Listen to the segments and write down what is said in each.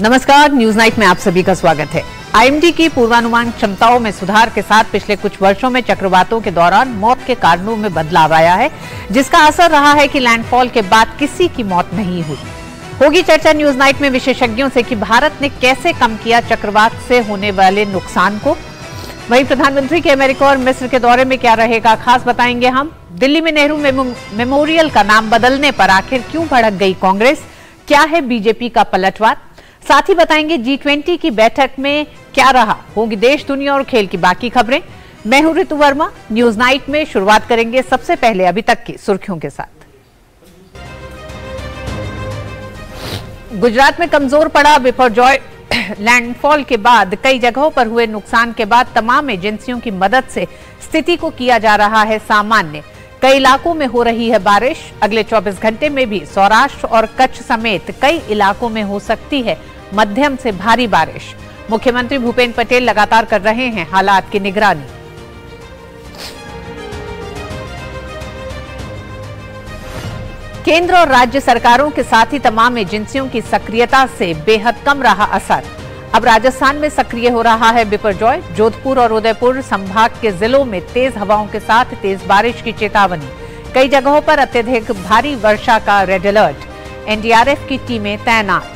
नमस्कार, news night में आप सभी का स्वागत है। आईएमडी की पूर्वानुमान क्षमताओं में सुधार के साथ पिछले कुछ वर्षों में चक्रवातों के दौरान मौत के कारणों में बदलाव आया है, जिसका असर रहा है कि लैंडफॉल के बाद किसी की मौत नहीं हुई। होगी चर्चा न्यूज नाइट में विशेषज्ञों से कि भारत ने कैसे कम किया चक्रवात से होने वाले नुकसान को। वहीं प्रधानमंत्री के अमेरिका और मिस्र के दौरे में क्या रहेगा खास, बताएंगे हम। दिल्ली में नेहरू मेमोरियल का नाम बदलने पर आखिर क्यों भड़क गई कांग्रेस, क्या है बीजेपी का पलटवार। साथ ही बताएंगे G20 की बैठक में क्या रहा, होगी देश दुनिया और खेल की बाकी खबरें। मैं हूं ऋतु वर्मा। न्यूज नाइट में शुरुआत करेंगे सबसे पहले अभी तक की सुर्खियों के साथ। गुजरात में कमजोर पड़ा बिपरजॉय लैंडफॉल के बाद कई जगहों पर हुए नुकसान के बाद तमाम एजेंसियों की मदद से स्थिति को किया जा रहा है सामान्य। कई इलाकों में हो रही है बारिश। अगले 24 घंटे में भी सौराष्ट्र और कच्छ समेत कई इलाकों में हो सकती है मध्यम से भारी बारिश। मुख्यमंत्री भूपेंद्र पटेल लगातार कर रहे हैं हालात की निगरानी। केंद्र और राज्य सरकारों के साथ ही तमाम एजेंसियों की सक्रियता से बेहद कम रहा असर। अब राजस्थान में सक्रिय हो रहा है बिपरजॉय। जोधपुर और उदयपुर संभाग के जिलों में तेज हवाओं के साथ तेज बारिश की चेतावनी। कई जगहों पर अत्यधिक भारी वर्षा का रेड अलर्ट। एनडीआरएफ की टीमें तैनात।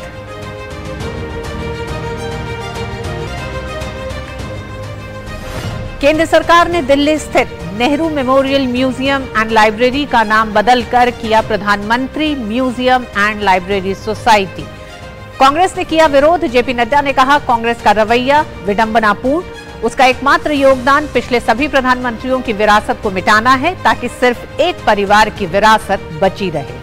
केंद्र सरकार ने दिल्ली स्थित Nehru memorial museum and library का नाम बदलकर किया प्रधानमंत्री museum and library society. Congress ने किया विरोध। जेपी नड्डा ने कहा कांग्रेस का रवैया विडंबनापूर्ण। उसका एकमात्र योगदान पिछले सभी प्रधानमंत्रियों की विरासत को मिटाना है ताकि सिर्फ एक परिवार की विरासत बची रहे।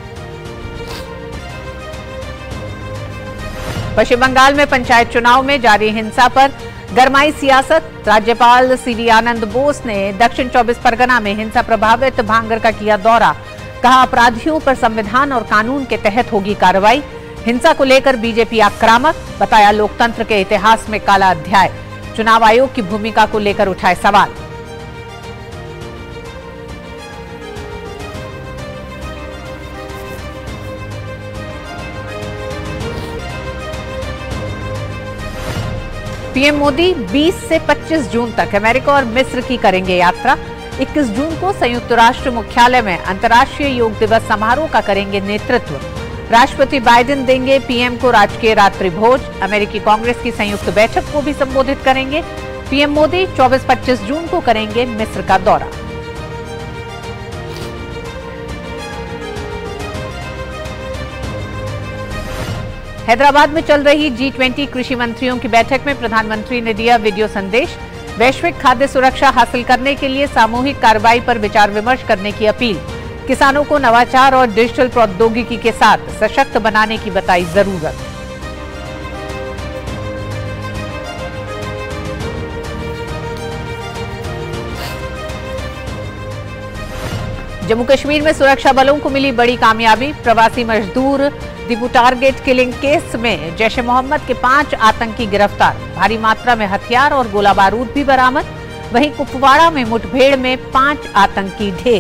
पश्चिम बंगाल में पंचायत चुनाव में जारी हिंसा पर गरमाई सियासत। राज्यपाल सीवी आनंद बोस ने दक्षिण 24 परगना में हिंसा प्रभावित भांगर का किया दौरा। कहा अपराधियों पर संविधान और कानून के तहत होगी कार्रवाई। हिंसा को लेकर बीजेपी आक्रामक, बताया लोकतंत्र के इतिहास में काला अध्याय। चुनाव आयोग की भूमिका को लेकर उठाए सवाल। पीएम मोदी 20 से 25 जून तक अमेरिका और मिस्र की करेंगे यात्रा। 21 जून को संयुक्त राष्ट्र मुख्यालय में अंतर्राष्ट्रीय योग दिवस समारोह का करेंगे नेतृत्व। राष्ट्रपति बाइडेन देंगे पीएम को राजकीय रात्रि भोज। अमेरिकी कांग्रेस की संयुक्त बैठक को भी संबोधित करेंगे। पीएम मोदी 24-25 जून को करेंगे मिस्र का दौरा। हैदराबाद में चल रही G20 कृषि मंत्रियों की बैठक में प्रधानमंत्री ने दिया वीडियो संदेश। वैश्विक खाद्य सुरक्षा हासिल करने के लिए सामूहिक कार्रवाई पर विचार विमर्श करने की अपील। किसानों को नवाचार और डिजिटल प्रौद्योगिकी के साथ सशक्त बनाने की बताई जरूरत। जम्मू कश्मीर में सुरक्षा बलों को मिली बड़ी कामयाबी। प्रवासी मजदूर दीपू टारगेट किलिंग केस में जैश ए मोहम्मद के 5 आतंकी गिरफ्तार। भारी मात्रा में हथियार और गोला बारूद भी बरामद। वहीं कुपवाड़ा में मुठभेड़ में 5 आतंकी ढेर।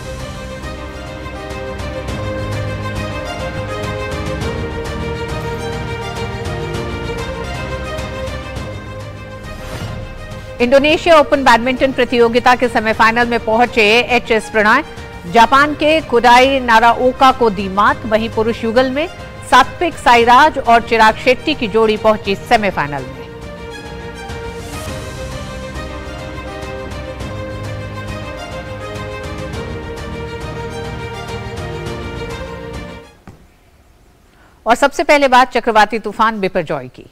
इंडोनेशिया ओपन बैडमिंटन प्रतियोगिता के सेमीफाइनल में पहुंचे एचएस प्रणय। जापान के कोडाई नाराओका को दी मात। वहीं पुरुष युगल में सात्विक साईराज और चिराग शेट्टी की जोड़ी पहुंची सेमीफाइनल में। और सबसे पहले बात चक्रवाती तूफान बिपरजॉय की।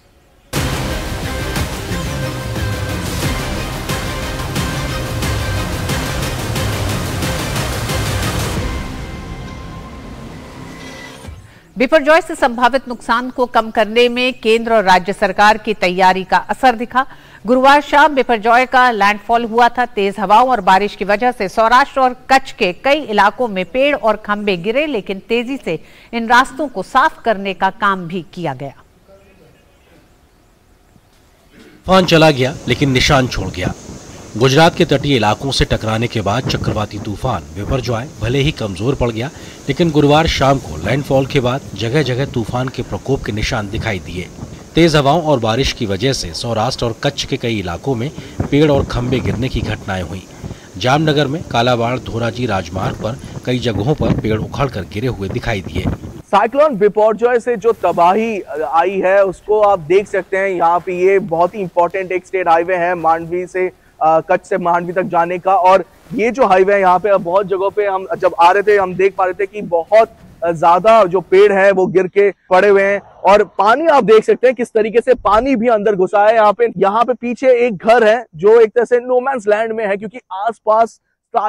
बिपरजॉय से संभावित नुकसान को कम करने में केंद्र और राज्य सरकार की तैयारी का असर दिखा। गुरुवार शाम बिपरजॉय का लैंडफॉल हुआ था। तेज हवाओं और बारिश की वजह से सौराष्ट्र और कच्छ के कई इलाकों में पेड़ और खंभे गिरे, लेकिन तेजी से इन रास्तों को साफ करने का काम भी किया गया। तूफान चला गया लेकिन निशान छोड़ गया। गुजरात के तटीय इलाकों से टकराने के बाद चक्रवाती तूफान बिपरजॉय भले ही कमजोर पड़ गया, लेकिन गुरुवार शाम को लैंडफॉल के बाद जगह जगह तूफान के प्रकोप के निशान दिखाई दिए। तेज हवाओं और बारिश की वजह से सौराष्ट्र और कच्छ के कई इलाकों में पेड़ और खंभे गिरने की घटनाएं हुई। जामनगर में कालावाड़ धोराजी राजमार्ग पर कई जगहों पर पेड़ उखड़कर गिरे हुए दिखाई दिए। साइक्लोन बिपरजॉय से जो तबाही आई है उसको आप देख सकते हैं। यहाँ पे ये बहुत ही इंपॉर्टेंट एक स्टेट हाईवे है, मांडवी से कच्छ से मांडवी तक जाने का। और ये जो हाईवे है यहाँ पे बहुत जगहों पे हम जब आ रहे थे हम देख पा रहे थे कि बहुत ज्यादा जो पेड़ है वो गिर के पड़े हुए हैं। और पानी आप देख सकते हैं किस तरीके से पानी भी अंदर घुसा है। यहाँ पे पीछे एक घर है जो एक तरह से नो मैंस लैंड में है, क्योंकि आसपास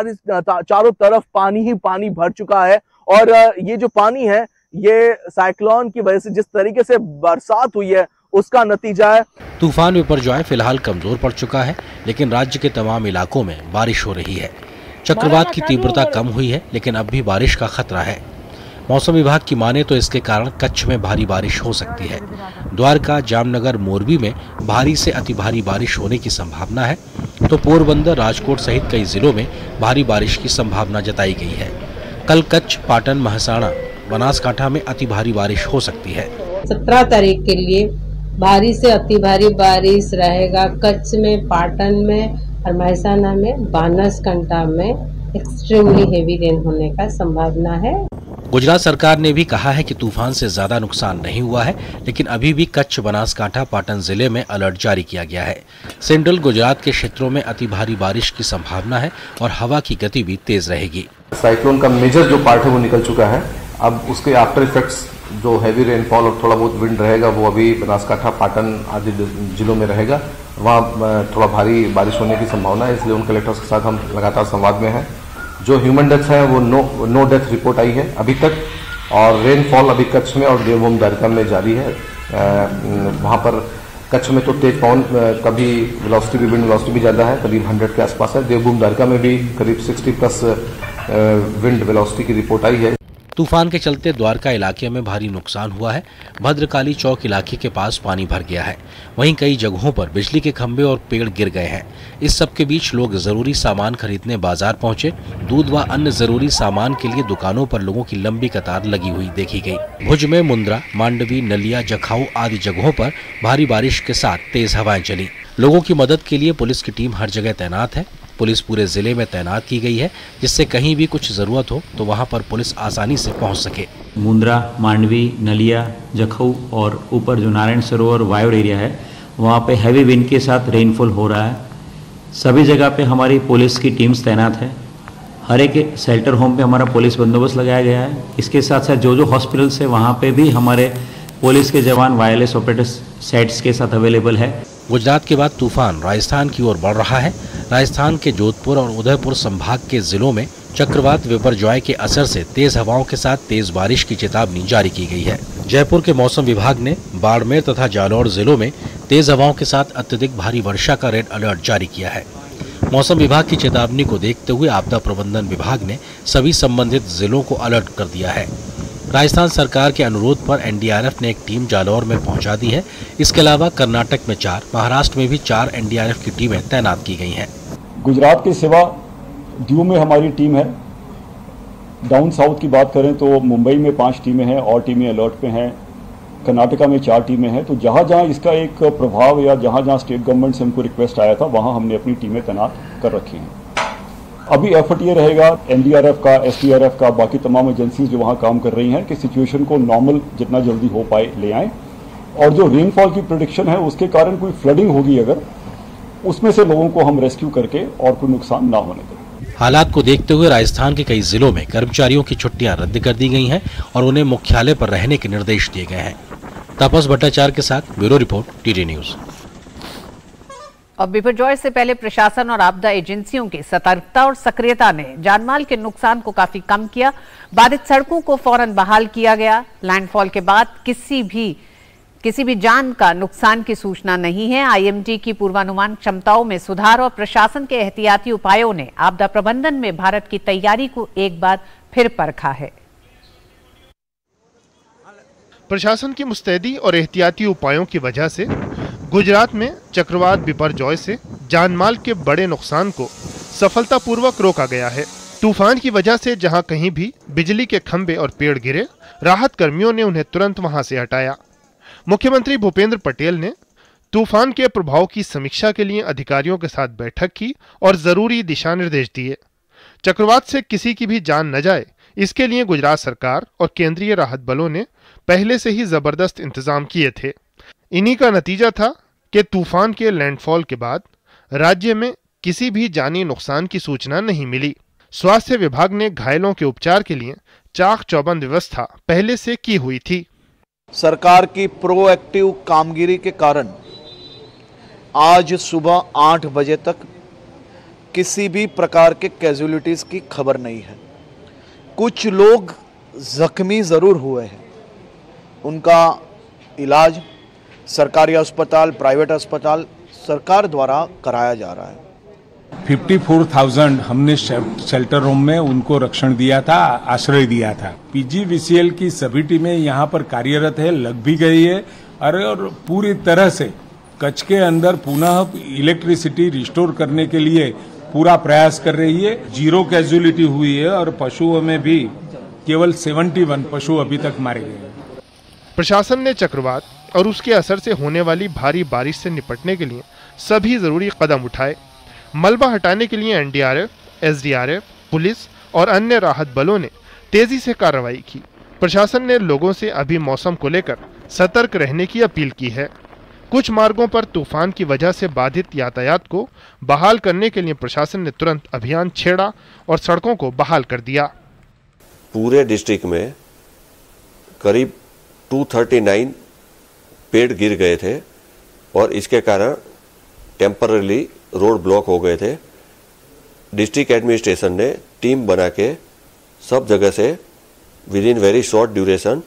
चारों तरफ पानी ही पानी भर चुका है। और ये जो पानी है ये साइक्लोन की वजह से जिस तरीके से बरसात हुई है उसका नतीजा है। तूफान बिपरजॉय फिलहाल कमजोर पड़ चुका है, लेकिन राज्य के तमाम इलाकों में बारिश हो रही है। चक्रवात की तीव्रता कम हुई है, लेकिन अब भी बारिश का खतरा है। मौसम विभाग की माने तो इसके कारण कच्छ में भारी बारिश हो सकती है। द्वारका, जामनगर, मोरबी में भारी से अति भारी बारिश होने की संभावना है, तो पोरबंदर, राजकोट सहित कई जिलों में भारी बारिश की संभावना जताई गई है। कल कच्छ, पाटन, महसाणा, बनासकांठा में अति भारी बारिश हो सकती है। 17 तारीख के लिए भारी से अति भारी बारिश रहेगा कच्छ में, पाटन में और महसाणा में। बनासकांठा में एक्सट्रीमली हेवी रेन होने का संभावना है। गुजरात सरकार ने भी कहा है कि तूफान से ज्यादा नुकसान नहीं हुआ है, लेकिन अभी भी कच्छ, बनासकांठा, पाटन जिले में अलर्ट जारी किया गया है। सेंट्रल गुजरात के क्षेत्रों में अति भारी बारिश की संभावना है और हवा की गति भी तेज रहेगी। साइक्लोन का मेजर जो पार्ट है वो निकल चुका है। अब उसके आफ्टर इफेक्ट्स जो हैवी रेनफॉल और थोड़ा बहुत विंड रहेगा वो अभी बनासकांठा, पाटन आदि जिलों में रहेगा। वहाँ थोड़ा भारी बारिश होने की संभावना है, इसलिए उन कलेक्टर्स के साथ हम लगातार संवाद में हैं। जो ह्यूमन डेथ्स हैं वो नो डेथ रिपोर्ट आई है अभी तक, और रेनफॉल अभी कच्छ में और देवभूमि द्वारका में जारी है। वहाँ पर कच्छ में तो तेज पवन का भी वेलोसिटी भी विंड वेलोसिटी भी ज़्यादा है, करीब 100 के आसपास है। देवभूमि द्वारका में भी करीब 60+ विंड वेलोसिटी की रिपोर्ट आई है। तूफान के चलते द्वारका इलाके में भारी नुकसान हुआ है। भद्रकाली चौक इलाके के पास पानी भर गया है। वहीं कई जगहों पर बिजली के खंभे और पेड़ गिर गए हैं। इस सब के बीच लोग जरूरी सामान खरीदने बाजार पहुंचे। दूध व अन्य जरूरी सामान के लिए दुकानों पर लोगों की लंबी कतार लगी हुई देखी गई। भुज में मुंद्रा, मांडवी, नलिया, जखाऊ आदि जगहों पर भारी बारिश के साथ तेज हवाएं चली। लोगों की मदद के लिए पुलिस की टीम हर जगह तैनात है। पुलिस पूरे जिले में तैनात की गई है, जिससे कहीं भी कुछ जरूरत हो तो वहां पर पुलिस आसानी से पहुंच सके। मुंद्रा, मांडवी, नलिया, जखऊ और ऊपर जो नारायण सरोवर वायर एरिया है वहाँ पे हैवी विंड के साथ रेनफॉल हो रहा है। सभी जगह पे हमारी पुलिस की टीम्स तैनात है। हर एक शेल्टर होम पे हमारा पुलिस बंदोबस्त लगाया गया है। इसके साथ साथ जो हॉस्पिटल्स है वहाँ पे भी हमारे पुलिस के जवान वायरलेस ऑपरेटर सेट्स के साथ अवेलेबल है। गुजरात के बाद तूफान राजस्थान की ओर बढ़ रहा है। राजस्थान के जोधपुर और उदयपुर संभाग के जिलों में चक्रवात बिपरजॉय के असर से तेज हवाओं के साथ तेज बारिश की चेतावनी जारी की गई है। जयपुर के मौसम विभाग ने बाड़मेर तथा जालौर जिलों में तेज हवाओं के साथ अत्यधिक भारी वर्षा का रेड अलर्ट जारी किया है। मौसम विभाग की चेतावनी को देखते हुए आपदा प्रबंधन विभाग ने सभी संबंधित जिलों को अलर्ट कर दिया है। राजस्थान सरकार के अनुरोध पर एनडीआरएफ ने एक टीम जालौर में पहुंचा दी है। इसके अलावा कर्नाटक में 4, महाराष्ट्र में भी 4 एनडीआरएफ की टीमें तैनात की गई हैं। गुजरात के सिवा दीव में हमारी टीम है। डाउन साउथ की बात करें तो मुंबई में 5 टीमें हैं और टीमें अलर्ट पे हैं। कर्नाटका में 4 टीमें हैं। तो जहाँ जहाँ इसका एक प्रभाव या जहाँ जहाँ स्टेट गवर्नमेंट से हमको रिक्वेस्ट आया था वहाँ हमने अपनी टीमें तैनात कर रखी हैं। अभी एफर्ट ये रहेगा एनडीआरएफ का, एसडीआरएफ का, बाकी तमाम एजेंसीज जो वहाँ काम कर रही हैं कि सिचुएशन को नॉर्मल जितना जल्दी हो पाए ले आएँ। और जो रेनफॉल की प्रेडिक्शन है उसके कारण कोई फ्लडिंग होगी अगर, उसमें से लोगों को हम रेस्क्यू करके और कोई नुकसान ना होने दें। हालात को देखते हुए राजस्थान के कई जिलों में कर्मचारियों की छुट्टियां रद्द कर दी गई हैं और उन्हें मुख्यालय पर रहने के निर्देश दिए गए हैं। तापस भट्टाचार्य के साथ ब्यूरो रिपोर्ट, टीटी न्यूज। और बिपरजॉय से पहले प्रशासन और आपदा एजेंसियों की सतर्कता और सक्रियता ने जानमाल के नुकसान को काफी कम किया। बाधित सड़कों को फौरन बहाल किया गया। लैंडफॉल के बाद किसी भी जान का नुकसान की सूचना नहीं है। आईएमडी की पूर्वानुमान क्षमताओं में सुधार और प्रशासन के एहतियाती उपायों ने आपदा प्रबंधन में भारत की तैयारी को एक बार फिर परखा है। प्रशासन की मुस्तैदी और एहतियाती उपायों की वजह से गुजरात में चक्रवात बिपरजॉय से जानमाल के बड़े नुकसान को सफलतापूर्वक रोका गया है। तूफान की वजह से जहां कहीं भी बिजली के खंभे और पेड़ गिरे, राहत कर्मियों ने उन्हें तुरंत वहां से हटाया। मुख्यमंत्री भूपेंद्र पटेल ने तूफान के प्रभाव की समीक्षा के लिए अधिकारियों के साथ बैठक की और जरूरी दिशा निर्देश दिए। चक्रवात से किसी की भी जान न जाए, इसके लिए गुजरात सरकार और केंद्रीय राहत बलों ने पहले से ही जबरदस्त इंतजाम किए थे। इन्हीं का नतीजा था कि तूफान के लैंडफॉल के बाद राज्य में किसी भी जानी नुकसान की सूचना नहीं मिली। स्वास्थ्य विभाग ने घायलों के उपचार के लिए चाक चौबंद व्यवस्था पहले से की हुई थी। सरकार की प्रोएक्टिव कामगिरी के कारण आज सुबह 8 बजे तक किसी भी प्रकार के कैजुअलिटीज की खबर नहीं है। कुछ लोग जख्मी जरूर हुए हैं, उनका इलाज सरकारी अस्पताल, प्राइवेट अस्पताल सरकार द्वारा कराया जा रहा है। 54,000 हमने शेल्टर रूम में उनको रक्षण दिया था, आश्रय दिया था। पीजीवीसीएल की सभी टीमें यहाँ पर कार्यरत है, लग भी गई है और पूरी तरह से कच्छ के अंदर पुनः इलेक्ट्रिसिटी रिस्टोर करने के लिए पूरा प्रयास कर रही है। 0 कैजुअलिटी हुई है और पशुओं में भी केवल 71 पशु अभी तक मारे गए हैं। प्रशासन ने चक्रवात और उसके असर से होने वाली भारी बारिश से निपटने के लिए सभी जरूरी कदम उठाए। मलबा हटाने के लिए एनडीआरएफ, एसडीआरएफ, पुलिस और अन्य राहत बलों ने तेजी से कार्रवाई की। प्रशासन ने लोगों से अभी मौसम को लेकर सतर्क रहने की अपील की है। कुछ मार्गों पर तूफान की वजह से बाधित यातायात को बहाल करने के लिए प्रशासन ने तुरंत अभियान छेड़ा और सड़कों को बहाल कर दिया। पूरे डिस्ट्रिक्ट में करीब 239 पेड़ गिर गए थे और इसके कारण टेम्पररी रोड ब्लॉक हो गए थे। डिस्ट्रिक्ट एडमिनिस्ट्रेशन ने टीम बना के सब जगह से within very short duration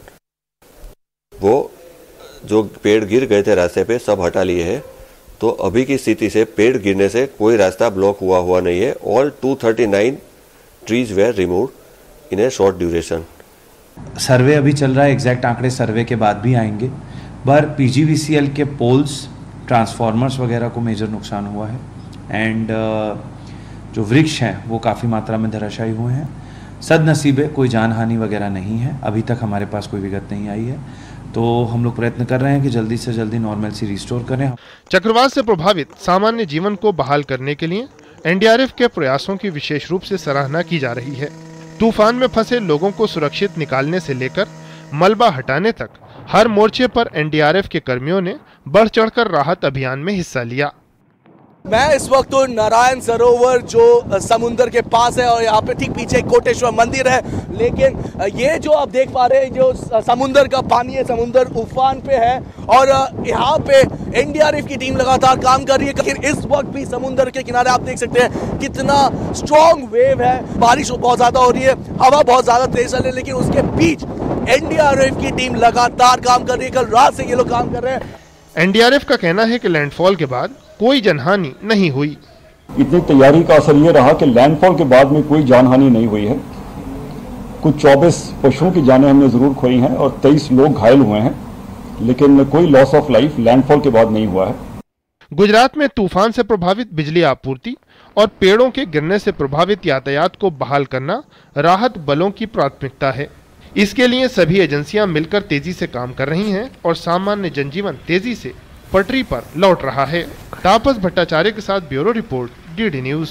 वो जो पेड़ गिर गए थे रास्ते पे सब हटा लिए हैं। तो अभी की स्थिति से पेड़ गिरने से कोई रास्ता ब्लॉक हुआ नहीं है। All 239 trees were removed in a short duration. Survey अभी चल रहा है, एग्जैक्ट आंकड़े सर्वे के बाद भी आएंगे। पर पीजीवीसीएल के पोल्स, ट्रांसफार्मर्स वगैरह को मेजर नुकसान हुआ है एंड जो वृक्ष हैं वो काफ़ी मात्रा में धराशायी हुए हैं। सदनसीबे कोई जानहानि वगैरह नहीं है, अभी तक हमारे पास कोई विगत नहीं आई है। तो हम लोग प्रयत्न कर रहे हैं कि जल्दी से जल्दी नॉर्मलसी रिस्टोर करें। चक्रवात से प्रभावित सामान्य जीवन को बहाल करने के लिए एनडीआरएफ के प्रयासों की विशेष रूप से सराहना की जा रही है। तूफान में फंसे लोगों को सुरक्षित निकालने से लेकर मलबा हटाने तक हर मोर्चे पर एनडीआरएफ के कर्मियों ने बढ़ चढ़कर राहत अभियान में हिस्सा लिया। मैं इस वक्त तो नारायण सरोवर जो समुंदर के पास है और यहाँ पे ठीक पीछे कोटेश्वर मंदिर है, लेकिन ये जो आप देख पा रहे हैं जो समुंदर का पानी है, समुंदर उफान पे है और यहाँ पे एनडीआरएफ की टीम लगातार काम कर रही है। लेकिन इस वक्त भी समुंदर के किनारे आप देख सकते हैं कितना स्ट्रॉन्ग वेव है, बारिश बहुत ज्यादा हो रही है, हवा बहुत ज्यादा तेज चल रही है, लेकिन उसके बीच एनडीआरएफ की टीम लगातार काम कर रही है। कल रात से ये लोग काम कर रहे हैं। एनडीआरएफ का कहना है कि लैंडफॉल के बाद कोई जनहानि नहीं हुई। इतनी तैयारी का असर ये रहा कि लैंडफॉल के बाद में कोई जानहानि नहीं हुई है। कुछ 24 पशुओं की जानें हमने जरूर खोई हैं और 23 लोग घायल हुए हैं, लेकिन कोई लॉस ऑफ लाइफ लैंडफॉल के बाद नहीं हुआ है। गुजरात में तूफान से प्रभावित बिजली आपूर्ति और पेड़ों के गिरने से प्रभावित यातायात को बहाल करना राहत बलों की प्राथमिकता है। इसके लिए सभी एजेंसियां मिलकर तेजी से काम कर रही हैं और सामान्य जनजीवन तेजी से पटरी पर लौट रहा है। तापस भट्टाचार्य के साथ ब्यूरो रिपोर्ट, डीडी न्यूज।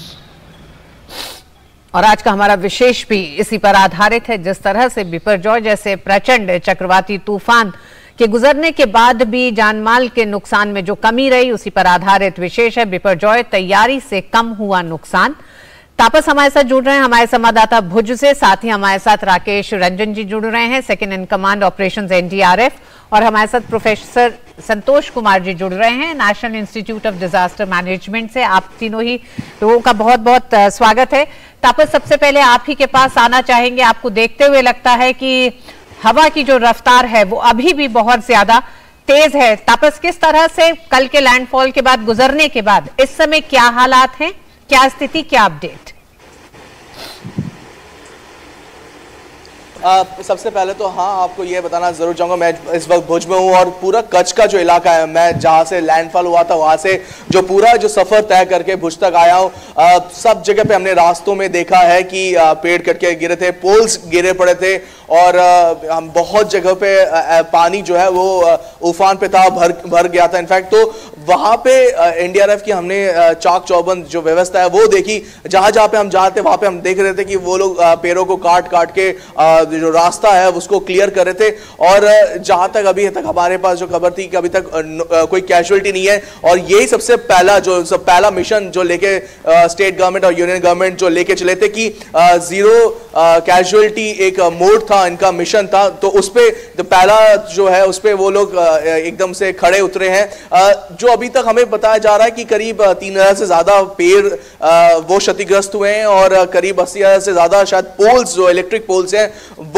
और आज का हमारा विशेष भी इसी पर आधारित है। जिस तरह से बिपरजॉय जैसे प्रचंड चक्रवाती तूफान के गुजरने के बाद भी जानमाल के नुकसान में जो कमी रही, उसी पर आधारित विशेष है बिपरजॉय तैयारी से कम हुआ नुकसान। तापस हमारे साथ जुड़ रहे हैं, हमारे संवाददाता भुज से, साथ ही हमारे साथ राकेश रंजन जी जुड़ रहे हैं, second in command operations NDRF, और हमारे साथ प्रोफेसर संतोष कुमार जी जुड़ रहे हैं national institute of disaster management से। आप तीनों ही लोगों का बहुत बहुत स्वागत है। तापस, सबसे पहले आप ही के पास आना चाहेंगे। आपको देखते हुए लगता है कि हवा की जो रफ्तार है वो अभी भी बहुत ज्यादा तेज है। तापस, किस तरह से कल के लैंडफॉल के बाद, गुजरने के बाद इस समय क्या हालात हैं, क्या स्थिति, क्या अपडेट? सबसे पहले तो हाँ, आपको ये बताना जरूर चाहूँगा, मैं इस वक्त भुज में हूँ और पूरा कच्छ का जो इलाका है, मैं जहाँ से लैंडफॉल हुआ था वहाँ से जो पूरा जो सफ़र तय करके भुज तक आया हूँ, सब जगह पे हमने रास्तों में देखा है कि पेड़ कट के गिरे थे, पोल्स गिरे पड़े थे और हम बहुत जगह पे पानी जो है वो उफान पे था, भर गया था। इनफैक्ट तो वहाँ पे एनडीआरएफ की हमने चाक चौबंद जो व्यवस्था है वो देखी, जहाँ जहाँ पे हम जाते वहाँ पे हम देख रहे थे कि वो लोग पेड़ों को काट के जो रास्ता है उसको क्लियर कर रहे थे। और जहाँ तक अभी तक हमारे पास जो खबर थी कि अभी तक कोई कैजुअलिटी नहीं है और यही सबसे पहला मिशन जो लेके स्टेट गवर्नमेंट और यूनियन गवर्नमेंट जो लेके चले थे कि जीरो कैजुअलिटी एक मोड था, इनका मिशन था। तो उस पे जो पहला जो है उस पे वो लोग एकदम से खड़े उतरे हैं। जो अभी तक हमें बताया जा रहा है कि करीब 3000 से ज्यादा पेड़ वो क्षतिग्रस्त हुए हैं और करीब 80,000 से ज्यादा शायद पोल्स जो इलेक्ट्रिक पोल्स हैं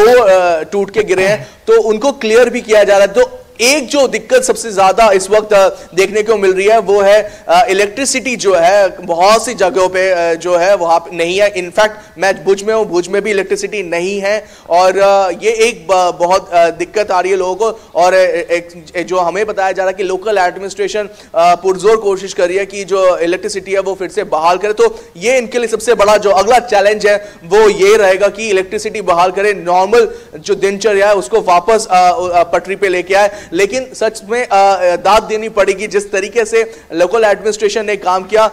वो टूट के गिरे हैं, तो उनको क्लियर भी किया जा रहा है। तो एक जो दिक्कत सबसे ज्यादा इस वक्त देखने को मिल रही है वो है इलेक्ट्रिसिटी जो है बहुत सी जगहों पे जो है वहां पे नहीं है। इनफैक्ट मैं भुज में हूं, भुज में भी इलेक्ट्रिसिटी नहीं है और ये एक बहुत दिक्कत आ रही है लोगों को। और जो हमें बताया जा रहा है कि लोकल एडमिनिस्ट्रेशन पुरजोर कोशिश कर रही है कि जो इलेक्ट्रिसिटी है वो फिर से बहाल करे। तो ये इनके लिए सबसे बड़ा जो अगला चैलेंज है वो ये रहेगा कि इलेक्ट्रिसिटी बहाल करे, नॉर्मल जो दिनचर्या है उसको वापस पटरी पे लेके आए। लेकिन सच में दाद देनी पड़ेगी जिस तरीके से लोकल एडमिनिस्ट्रेशन ने काम किया।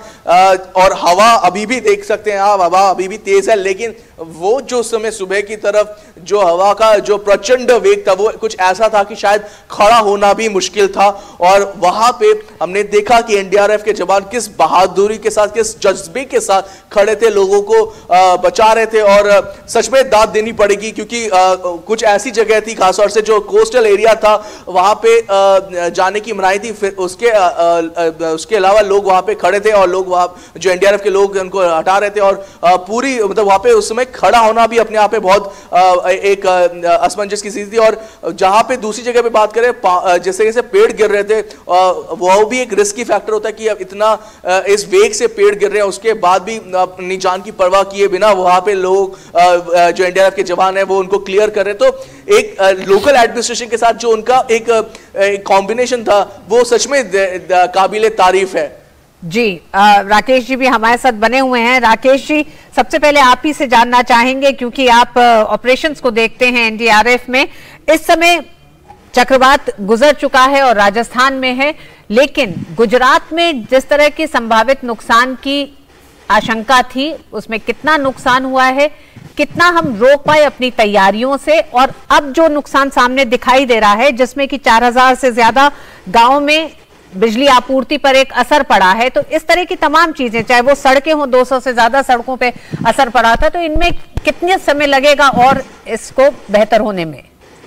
और हवा अभी भी देख सकते हैं आप, हवा अभी भी तेज है, लेकिन वो जो समय सुबह की तरफ जो हवा का जो प्रचंड वेग था वो कुछ ऐसा था कि शायद खड़ा होना भी मुश्किल था। और वहां पे हमने देखा कि एनडीआरएफ के जवान किस बहादुरी के साथ, किस जज्बे के साथ खड़े थे, लोगों को बचा रहे थे। और सच में दाद देनी पड़ेगी क्योंकि कुछ ऐसी जगह थी खासतौर से जो कोस्टल एरिया था वहां पे जाने की मनाही थी, फिर उसके अलावा लोग वहां पे खड़े थे और लोग वहां जो एनडीआरएफ के लोग उनको हटा रहे थे और पूरी मतलब वहां पे उस समय खड़ा होना भी अपने आप पे बहुत एक असमंजस की स्थिति थी। और जहां पे दूसरी जगह पे बात करें जैसे जैसे पेड़ गिर रहे थे वो भी एक रिस्की फैक्टर होता है कि अब इतना इस वेग से पेड़ गिर रहे हैं उसके बाद भी अपनी जान की परवाह किए बिना वहां पे लोग जो एनडीआरएफ के जवान है वो उनको क्लियर कर रहे। तो एक लोकल एडमिनिस्ट्रेशन के साथ जो उनका एक कॉम्बिनेशन था वो सच में काबिले तारीफ है। जी राकेश जी भी हमारे साथ बने हुए हैं। राकेश जी, सबसे पहले आप ही से जानना चाहेंगे क्योंकि आप ऑपरेशंस को देखते हैं एनडीआरएफ में। इस समय चक्रवात गुजर चुका है और राजस्थान में है, लेकिन गुजरात में जिस तरह की संभावित नुकसान की आशंका थी उसमें कितना नुकसान हुआ है, कितना हम रोक पाए अपनी तैयारियों से, और अब जो नुकसान सामने दिखाई दे रहा है जिसमें कि 4000 से ज्यादा गांव में बिजली आपूर्ति पर एक असर पड़ा है, तो इस तरह की तमाम चीजें, चाहे वो सड़कें हों, 200 से ज्यादा सड़कों पे असर पड़ा था, तो इनमें कितने समय लगेगा और इसको बेहतर होने में?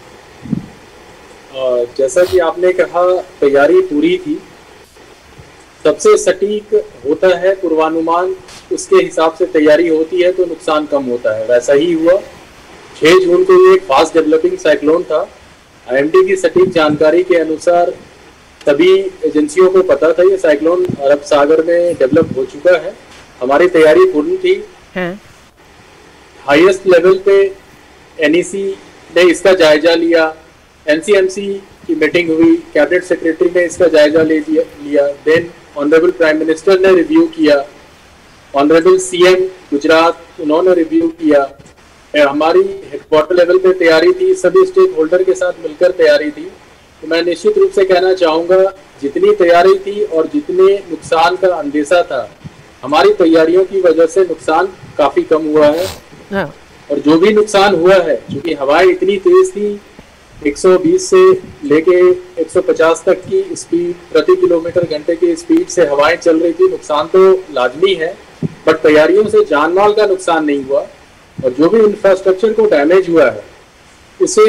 जैसा कि आपने कहा तैयारी पूरी थी, सबसे सटीक होता है पूर्वानुमान, उसके हिसाब से तैयारी होती है तो नुकसान कम होता है। वैसा ही हुआ। 6 जून को ये एक फास्ट डेवलपिंग साइक्लोन था। आईएमडी की सटीक जानकारी के अनुसार सभी एजेंसियों को पता था ये साइक्लोन अरब सागर में डेवलप हो चुका है। हमारी तैयारी पूरी थी। हाईएस्ट लेवल पे एनईसी ने इसका जायजा लिया, एनसीएमसी की मीटिंग हुई, कैबिनेट सेक्रेटरी ने इसका जायजा लिया, देन ऑनरेबल प्राइम मिनिस्टर ने रिव्यू किया, ऑनरेबल सीएम गुजरात उन्होंने रिव्यू किया। हमारी हेडक्वार्टर लेवल पे तैयारी थी, सभी स्टेक होल्डर के साथ मिलकर तैयारी थी। तो मैं निश्चित रूप से कहना चाहूँगा जितनी तैयारी थी और जितने नुकसान का अंदेशा था, हमारी तैयारियों की वजह से नुकसान काफी कम हुआ है। और जो भी नुकसान हुआ है, क्योंकि हवाएं इतनी तेज थी, 120 से लेके 150 तक की स्पीड प्रति किलोमीटर घंटे की स्पीड से हवाएं चल रही थी, नुकसान तो लाजमी है, बट तैयारियों से जानमाल का नुकसान नहीं हुआ। और जो भी इंफ्रास्ट्रक्चर को डैमेज हुआ है उसे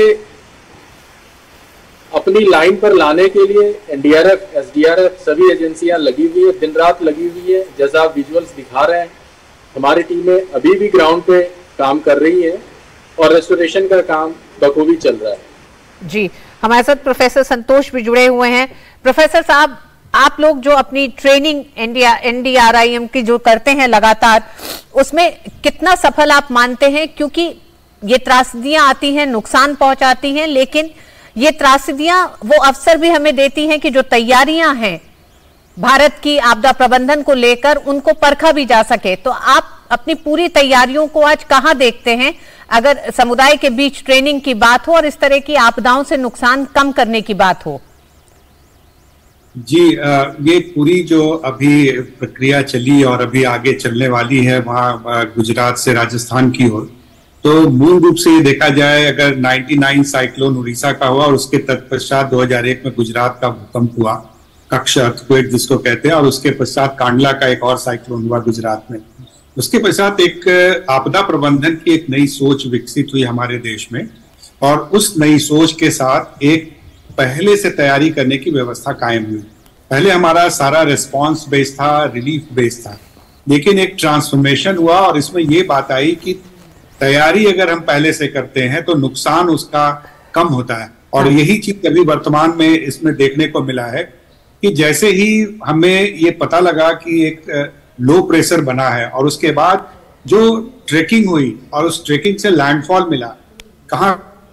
अपनी लाइन पर लाने के लिए एनडीआरएफ, एसडीआरएफ सभी एजेंसियां लगी हुई है, दिन रात लगी हुई है। जैसा आप विजुअल्स दिखा रहे हैं, हमारी टीमें अभी भी ग्राउंड पे काम कर रही है और रेस्टोरेशन का काम बखूबी चल रहा है। जी, हमारे साथ प्रोफेसर संतोष भी जुड़े हुए हैं। प्रोफेसर साहब, आप लोग जो अपनी ट्रेनिंग एनडीआरआईएम की जो करते हैं लगातार, उसमें कितना सफल आप मानते हैं? क्योंकि ये त्रासदियां आती हैं, नुकसान पहुंचाती हैं, लेकिन ये त्रासदियां वो अवसर भी हमें देती हैं कि जो तैयारियां हैं भारत की आपदा प्रबंधन को लेकर उनको परखा भी जा सके। तो आप अपनी पूरी तैयारियों को आज कहां देखते हैं, अगर समुदाय के बीच ट्रेनिंग की बात हो और इस तरह की आपदाओं से नुकसान कम करने की बात हो? जी, ये पूरी जो अभी प्रक्रिया चली और अभी आगे चलने वाली है वहाँ गुजरात से राजस्थान की ओर, तो मूल रूप से ये देखा जाए, अगर 99 साइक्लोन उड़ीसा का हुआ और उसके तत्पश्चात 2001 में गुजरात का भूकंप हुआ, कक्ष अर्थक्वेक जिसको कहते हैं, और उसके पश्चात कांडला का एक और साइक्लोन हुआ गुजरात में। उसके पश्चात एक आपदा प्रबंधन की एक नई सोच विकसित हुई हमारे देश में, और उस नई सोच के साथ एक पहले से तैयारी करने की व्यवस्था कायम हुई। पहले हमारा सारा रिस्पांस बेस्ड था, रिलीफ बेस्ड था, लेकिन एक ट्रांसफॉर्मेशन हुआ और इसमें ये बात आई कि तैयारी अगर हम पहले से करते हैं तो नुकसान उसका कम होता है। और यही चीज अभी वर्तमान में इसमें देखने को मिला है कि जैसे ही हमें ये पता लगा कि एक लो प्रेशर बना है और उसके बाद जो ट्रेकिंग हुई और उस ट्रेकिंग से लैंडफॉल मिला, कहाँ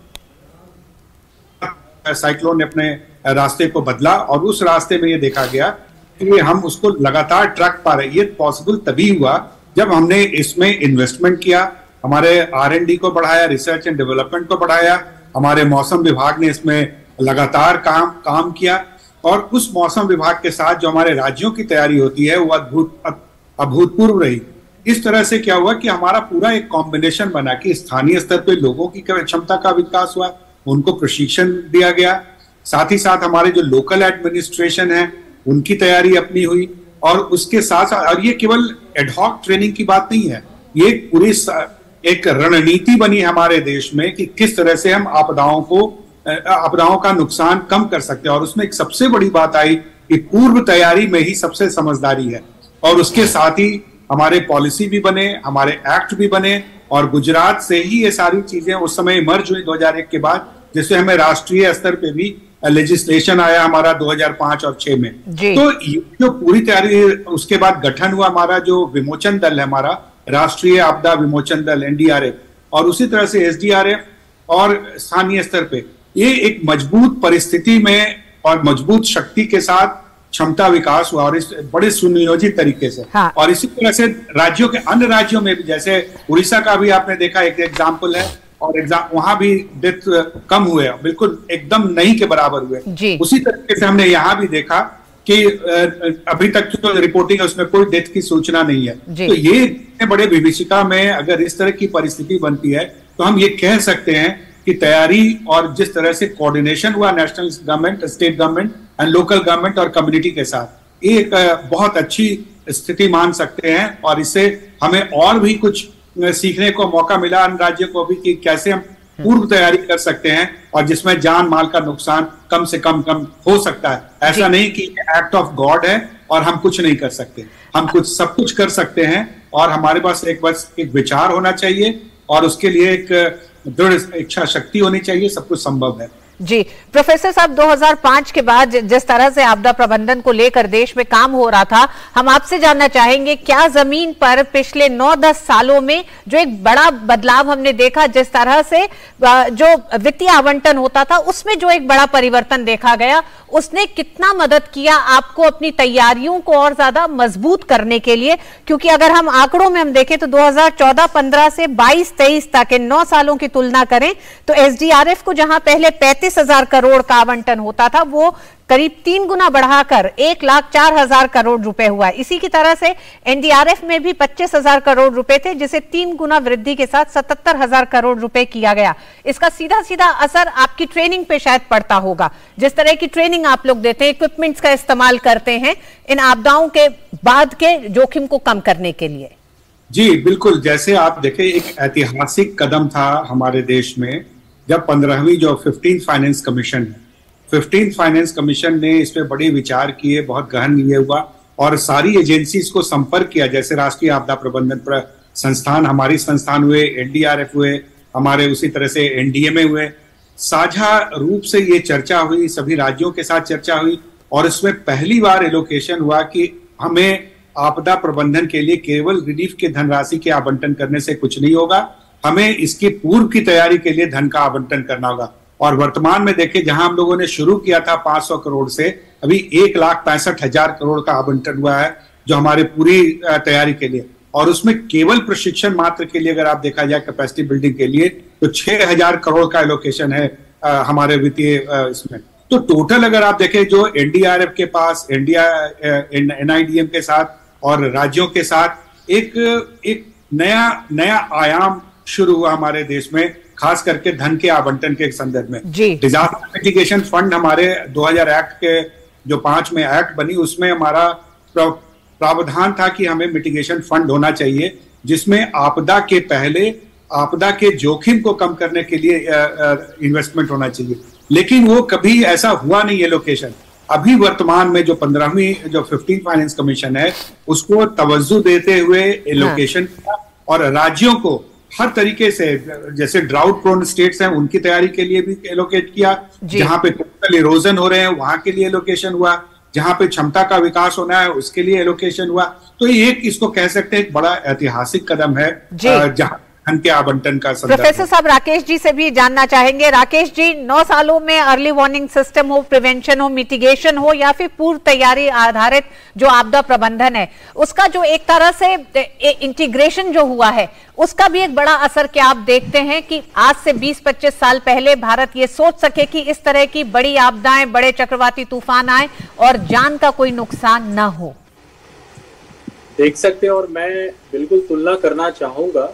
साइक्लोन ने अपने रास्ते को बदला और उस रास्ते में ये देखा गया कि हम उसको लगातार ट्रैक पा रहे। ये पॉसिबल तभी हुआ जब हमने इसमें इन्वेस्टमेंट किया, हमारे R&D को बढ़ाया, रिसर्च एंड डेवलपमेंट को बढ़ाया, हमारे मौसम विभाग ने इसमें लगातार काम किया, और उस मौसम विभाग के साथ जो हमारे राज्यों की तैयारी होती है वो अभूतपूर्व रही। इस तरह से क्या हुआ कि हमारा पूरा एक कॉम्बिनेशन बना कि स्थानीय स्तर पे लोगों की क्षमता का विकास हुआ, उनको प्रशिक्षण दिया गया, साथ ही साथ हमारे जो लोकल एडमिनिस्ट्रेशन है उनकी तैयारी अपनी हुई, और उसके साथ, और ये केवल एडहॉक ट्रेनिंग की बात नहीं है, ये पूरी एक रणनीति बनी हमारे देश में कि किस तरह से हम आपदाओं का नुकसान कम कर सकते हैं। और उसमें एक सबसे बड़ी बात आई कि पूर्व तैयारी में ही सबसे समझदारी है, और उसके साथ ही हमारे पॉलिसी भी बने, हमारे एक्ट भी बने, और गुजरात से ही ये सारी चीजें उस समय इमर्ज हुई 2001 के बाद, जिससे हमें राष्ट्रीय स्तर पे भी लेजिस्लेशन आया हमारा 2005 और 6 में। तो जो पूरी तैयारी, उसके बाद गठन हुआ हमारा जो विमोचन दल है, हमारा राष्ट्रीय आपदा विमोचन दल NDRF, और उसी तरह से SDRF, और स्थानीय स्तर पे ये एक मजबूत परिस्थिति में और मजबूत शक्ति के साथ क्षमता विकास हुआ, और इस बड़े सुनियोजित तरीके से। और इसी तरह से राज्यों के अन्य राज्यों में भी, जैसे उड़ीसा का भी आपने देखा एक एग्जाम्पल है, और वहां भी डेथ कम हुए, बिल्कुल एकदम नहीं के बराबर हुए। उसी तरीके से हमने यहाँ भी देखा कि अभी तक जो रिपोर्टिंग है उसमें कोई डेथ की सूचना नहीं है। तो ये बड़े विभीषिका में अगर इस तरह की परिस्थिति बनती है तो हम ये कह सकते हैं कि तैयारी और जिस तरह से कोऑर्डिनेशन हुआ national government, state government and local government और कम्युनिटी के साथ, ये एक बहुत अच्छी स्थिति मान सकते हैं। और इससे हमें और भी कुछ सीखने को मौका मिला अन्य राज्यों को भी कि कैसे हम पूर्व तैयारी कर सकते हैं और जिसमें जान माल का नुकसान कम से कम हो सकता है। ऐसा नहीं कि एक्ट ऑफ गॉड है और हम कुछ नहीं कर सकते, हम सब कुछ कर सकते हैं, और हमारे पास एक विचार होना चाहिए और उसके लिए एक दृढ़ इच्छा शक्ति होनी चाहिए। सब कुछ संभव है। जी प्रोफेसर साहब, 2005 के बाद जिस तरह से आपदा प्रबंधन को लेकर देश में काम हो रहा था, हम आपसे जानना चाहेंगे क्या जमीन पर पिछले 9-10 सालों में जो एक बड़ा बदलाव हमने देखा, जिस तरह से जो वित्तीय आवंटन होता था उसमें जो एक बड़ा परिवर्तन देखा गया, उसने कितना मदद किया आपको अपनी तैयारियों को और ज्यादा मजबूत करने के लिए? क्योंकि अगर हम आंकड़ों में हम देखें तो 2014-15 से 22-23 तक इन 9 सालों की तुलना करें तो SDRF को जहां पहले 35,000 करोड़ का आवंटन होता था वो करीब 3 गुना बढ़ाकर 1,04,000 करोड़ रुपए हुआ। इसी की तरह से NDRF में भी 25,000 करोड़ रुपए थे, जिसे 3 गुना वृद्धि के साथ 77,000 करोड़ रुपए किया गया। इसका सीधा सीधा असर आपकी ट्रेनिंग पे शायद पड़ता होगा। जिस तरह की ट्रेनिंग आप लोग देते हैं, इक्विपमेंट्स का इस्तेमाल करते हैं इन आपदाओं के बाद के जोखिम को कम करने के लिए। जी बिल्कुल, जैसे आप देखें एक ऐतिहासिक कदम था हमारे देश में जब 15वीं जो 15th फाइनेंस कमीशन है, 15th फाइनेंस कमीशन ने इस पे बड़े विचार किए, बहुत गहन ये हुआ और सारी एजेंसीज को संपर्क किया, जैसे राष्ट्रीय आपदा प्रबंधन संस्थान, हमारी संस्थान हुए, NDRF हुए, हमारे उसी तरह से NDMA हुए, साझा रूप से ये चर्चा हुई, सभी राज्यों के साथ चर्चा हुई और इसमें पहली बार एलोकेशन हुआ कि हमें आपदा प्रबंधन के लिए केवल रिलीफ के धनराशि के आवंटन करने से कुछ नहीं होगा, हमें इसकी पूर्व की तैयारी के लिए धन का आवंटन करना होगा। और वर्तमान में देखिए, जहां हम लोगों ने शुरू किया था 500 करोड़ से, अभी 1,65,000 करोड़ का आवंटन हुआ है जो हमारी पूरी तैयारी के लिए, और उसमें केवल प्रशिक्षण मात्र के लिए अगर आप देखा जाए कैपेसिटी बिल्डिंग के लिए तो 6,000 करोड़ का एलोकेशन है हमारे वित्तीय इसमें। तो टोटल अगर आप देखें जो एनडीआरएफ के पास, एनआईडीएम के साथ और राज्यों के साथ एक नया आयाम शुरू हुआ हमारे देश में, खास करके धन के आवंटन के संदर्भ में। डिजास्टर मिटिगेशन फंड हमारे 2000 एक्ट के जो 5 में एक्ट बनी, उसमें हमारा प्रावधान था कि हमें मिटिगेशन फंड होना चाहिए जिसमें आपदा के पहले आपदा के जोखिम को कम करने के लिए इन्वेस्टमेंट होना चाहिए, लेकिन वो कभी ऐसा हुआ नहीं एलोकेशन। अभी वर्तमान में जो 15वीं जो 15 फाइनेंस कमीशन है उसको तवज्जो देते हुए एलोकेशन किया और राज्यों को हर तरीके से, जैसे ड्राउट प्रोन स्टेट्स हैं उनकी तैयारी के लिए भी एलोकेट किया, जहां पे टोटल इरोजन हो रहे हैं वहां के लिए एलोकेशन हुआ, जहां पे क्षमता का विकास होना है उसके लिए एलोकेशन हुआ। तो ये एक इसको कह सकते हैं एक बड़ा ऐतिहासिक कदम है जहां धन के आवंटन का संदर्भ। प्रोफेसर साहब राकेश जी से भी जानना चाहेंगे। राकेश जी, 9 सालों में अर्ली वार्निंग सिस्टम हो, प्रिवेंशन हो, मिटिगेशन हो या फिर पूर्व तैयारी आधारित जो आपदा प्रबंधन है, उसका जो एक तरह से इंटीग्रेशन जो हुआ है उसका भी एक बड़ा असर क्या आप देखते हैं कि आज से 20-25 साल पहले भारत ये सोच सके कि इस तरह की बड़ी आपदाएं, बड़े चक्रवाती तूफान आए और जान का कोई नुकसान ना हो? देख सकते हैं, और मैं बिल्कुल तुलना करना चाहूंगा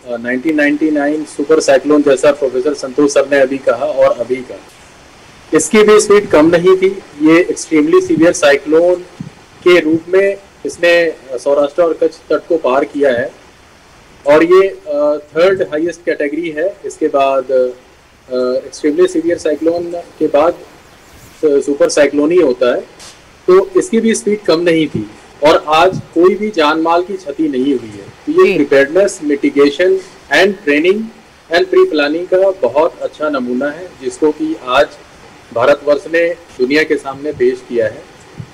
1999 सुपर साइक्लोन जैसा प्रोफेसर संतोष सर ने अभी कहा और अभी का, इसकी भी स्पीड कम नहीं थी। ये एक्सट्रीमली सीवियर साइक्लोन के रूप में इसने सौराष्ट्र और कच्छ तट को पार किया है और ये 3rd हाईएस्ट कैटेगरी है। इसके बाद एक्सट्रीमली सीवियर साइक्लोन के बाद सुपर साइक्लोन ही होता है, तो इसकी भी स्पीड कम नहीं थी और आज कोई भी जान माल की क्षति नहीं हुई है। तो ये preparedness, mitigation and training and pre planning का बहुत अच्छा नमूना है जिसको कि आज भारतवर्ष ने दुनिया के सामने पेश किया है।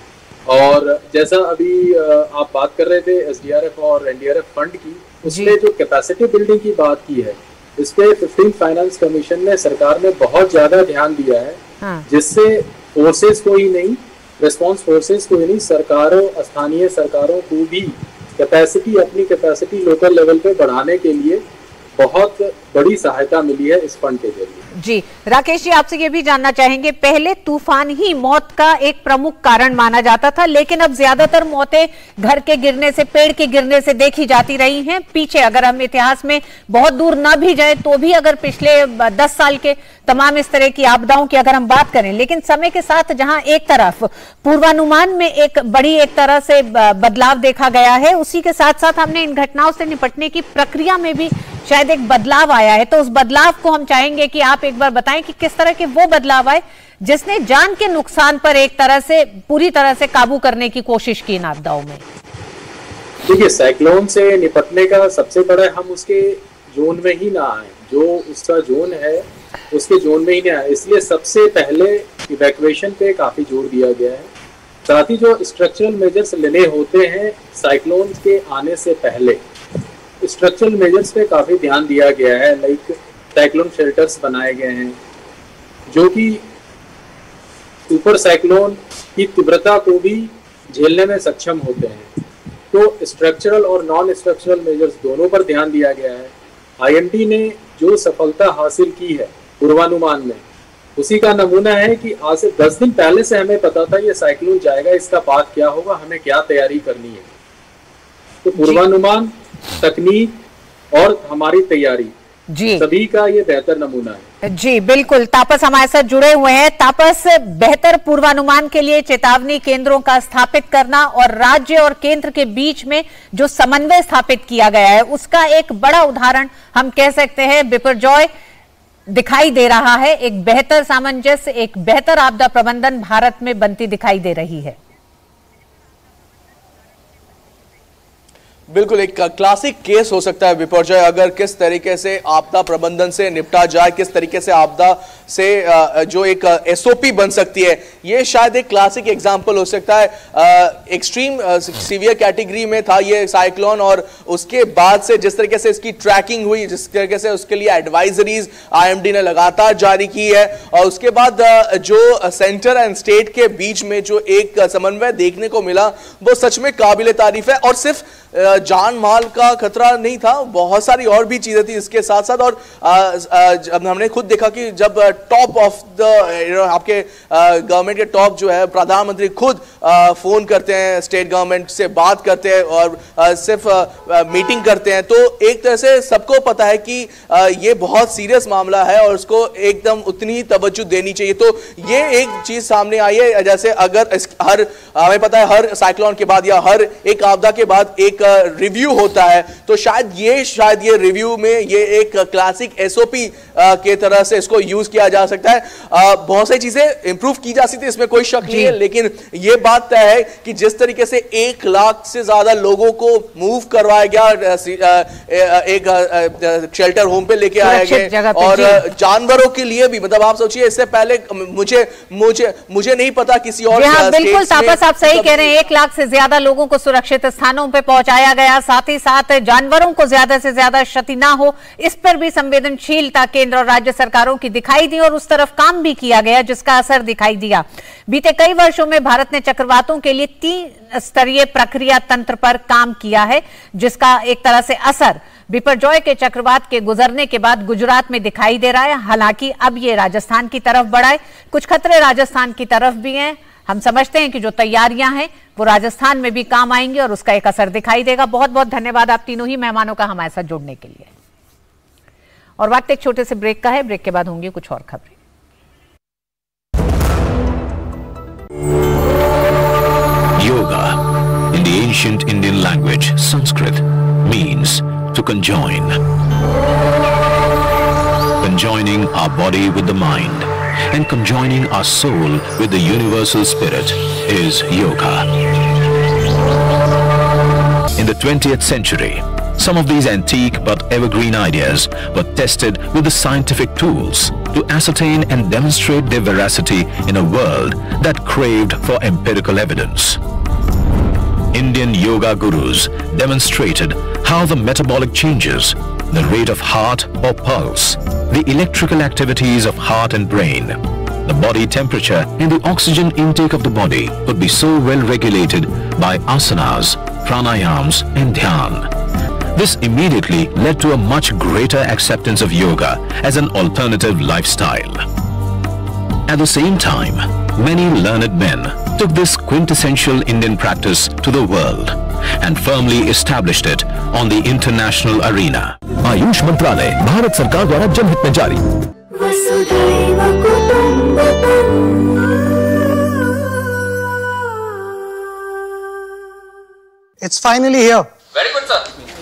और जैसा अभी आप बात कर रहे थे एसडीआरएफ और एनडीआरएफ फंड की, उसमें जो कैपेसिटी बिल्डिंग की बात की है, इस पे 15 फाइनेंस कमीशन ने, सरकार ने बहुत ज्यादा ध्यान दिया है, जिससे फोर्सेस को ही नहीं, रेस्पॉन्स फोर्सेस को ही नहीं, सरकारों, स्थानीय सरकारों को भी कैपेसिटी, अपनी कैपेसिटी लोकल लेवल पे बढ़ाने के लिए बहुत बड़ी सहायता मिली है इस फंड के जरिए। जी राकेश जी, आपसे ये भी जानना चाहेंगे, पहले तूफान ही मौत का एक प्रमुख कारण माना जाता था, लेकिन अब ज्यादातर मौतें घर के गिरने से, पेड़ के गिरने से देखी जाती रही हैं। पीछे अगर हम इतिहास में बहुत दूर ना भी जाए तो भी अगर पिछले 10 साल के तमाम इस तरह की आपदाओं की अगर हम बात करें, लेकिन समय के साथ जहां एक तरफ पूर्वानुमान में एक बड़ी एक तरह से बदलाव देखा गया है, उसी के साथ साथ हमने इन घटनाओं से निपटने की प्रक्रिया में भी शायद एक बदलाव आया है। तो उस बदलाव को हम चाहेंगे कि आप एक बार बताएं कि किस तरह के वो बदलाव आए जिसने जान के नुकसान पर एक तरह से पूरी तरह से काबू करने की कोशिश की इन आपदाओं में। देखिए, साइक्लोन से निपटने का सबसे बड़ा, हम उसके जोन में ही ना आए, जो उसका जोन है उसके जोन में ही ना आए, इसलिए सबसे पहले इवैक्यूएशन पे काफी जोर दिया गया है। साथ ही जो स्ट्रक्चरल मेजर्स लेने होते हैं साइक्लोन के आने से पहले, स्ट्रक्चरल मेजर्स पे काफी ध्यान दिया गया है। लाइक साइक्लोन शेल्टर्स बनाए गए हैं जो कि सुपर साइक्लोन की तीव्रता को भी झेलने में सक्षम होते हैं। तो स्ट्रक्चरल और नॉन स्ट्रक्चरल मेजर्स दोनों पर ध्यान दिया गया है। आईएमडी ने जो सफलता हासिल की है पूर्वानुमान में, उसी का नमूना है कि आज से 10 दिन पहले से हमें पता था ये साइक्लोन जाएगा, इसका पाथ क्या होगा, हमें क्या तैयारी करनी है। तो पूर्वानुमान, तकनीक और हमारी तैयारी, जी सभी का ये बेहतर नमूना है। जी बिल्कुल, तापस हमारे साथ जुड़े हुए हैं। तापस, बेहतर पूर्वानुमान के लिए चेतावनी केंद्रों का स्थापित करना और राज्य और केंद्र के बीच में जो समन्वय स्थापित किया गया है, उसका एक बड़ा उदाहरण हम कह सकते हैं बिपरजॉय दिखाई दे रहा है। एक बेहतर सामंजस्य, एक बेहतर आपदा प्रबंधन भारत में बनती दिखाई दे रही है। बिल्कुल एक क्लासिक केस हो सकता है विपर्जय, अगर किस तरीके से आपदा प्रबंधन से निपटा जाए, किस तरीके से आपदा से जो एक एसओपी बन सकती है, ये शायद एक क्लासिक एग्जांपल हो सकता है। एक्सट्रीम सीवियर कैटेगरी में था ये साइक्लोन, और उसके बाद से जिस तरीके से इसकी ट्रैकिंग हुई, जिस तरीके से उसके लिए एडवाइजरीज आईएमडी ने लगातार जारी की है, और उसके बाद जो सेंटर एंड स्टेट के बीच में जो एक समन्वय देखने को मिला वो सच में काबिले तारीफ है। और सिर्फ जान माल का खतरा नहीं था, बहुत सारी और भी चीजें थी इसके साथ साथ। और हमने खुद देखा कि जब टॉप ऑफ द आपके गवर्नमेंट के टॉप जो है प्रधानमंत्री खुद फोन करते हैं, स्टेट गवर्नमेंट से बात करते हैं और सिर्फ मीटिंग करते हैं, तो एक तरह से सबको पता है कि ये बहुत सीरियस मामला है और उसको एकदम उतनी ही तवज्जो देनी चाहिए। तो ये एक चीज सामने आई है, जैसे अगर हमें पता है हर साइक्लोन के बाद या हर एक आपदा के बाद एक रिव्यू होता है, तो शायद ये रिव्यू में ये एक क्लासिक एसओपी के तरह से इसको यूज किया जा सकता है। बहुत सारी चीजें इंप्रूव की जा सकती है, इसमें कोई शक नहीं है, लेकिन ये बात तय है कि जिस तरीके से 1 लाख से ज्यादा लोगों को मूव करवाया गया, एक शेल्टर होम पे लेके आया गया, और जानवरों के लिए भी, मतलब आप सोचिए इससे पहले मुझे नहीं पता किसी और बिल्कुल तापस आप सही कह रहे हैं, 1 लाख से ज्यादा लोगों को सुरक्षित स्थानों पे पहुंचाया गया, साथ ही साथ जानवरों को ज्यादा से ज्यादा क्षति ना हो इस पर भी संवेदनशीलता केंद्र और राज्य सरकारों की दिखाई दी और उस तरफ काम भी किया गया जिसका असर दिखाई दिया। बीते कई वर्षों में भारत ने चक्रवातों के लिए 3 स्तरीय प्रक्रिया तंत्र पर काम किया है, जिसका एक तरह से असर बिपरजॉय के चक्रवात के गुजरने के बाद गुजरात में दिखाई दे रहा है। हालांकि अब ये राजस्थान की तरफ बढ़ा है, कुछ खतरे राजस्थान की तरफ भी हैं। हम समझते हैं कि जो तैयारियां हैं वो राजस्थान में भी काम आएंगी और उसका एक असर दिखाई देगा। बहुत बहुत धन्यवाद आप तीनों ही मेहमानों का हमारे साथ जुड़ने के लिए। और वक्त एक छोटे से ब्रेक का है, ब्रेक के बाद होंगी कुछ और खबरें। Yoga in the ancient Indian language Sanskrit means to conjoin. Conjoining our body with the mind and conjoining our soul with the universal spirit is yoga. In the 20th century, some of these antique but evergreen ideas were tested with the scientific tools to ascertain and demonstrate their veracity in a world that craved for empirical evidence. Indian yoga gurus demonstrated how the metabolic changes, the rate of heart or pulse, the electrical activities of heart and brain, the body temperature and the oxygen intake of the body could be so well regulated by asanas, pranayams and dhyan. This immediately led to a much greater acceptance of yoga as an alternative lifestyle. At the same time, many learned men took this quintessential Indian practice to the world and firmly established it on the international arena. Ayush मंत्रालय भारत सरकार द्वारा जनहित में जारी। It's finally here. Very good, sir.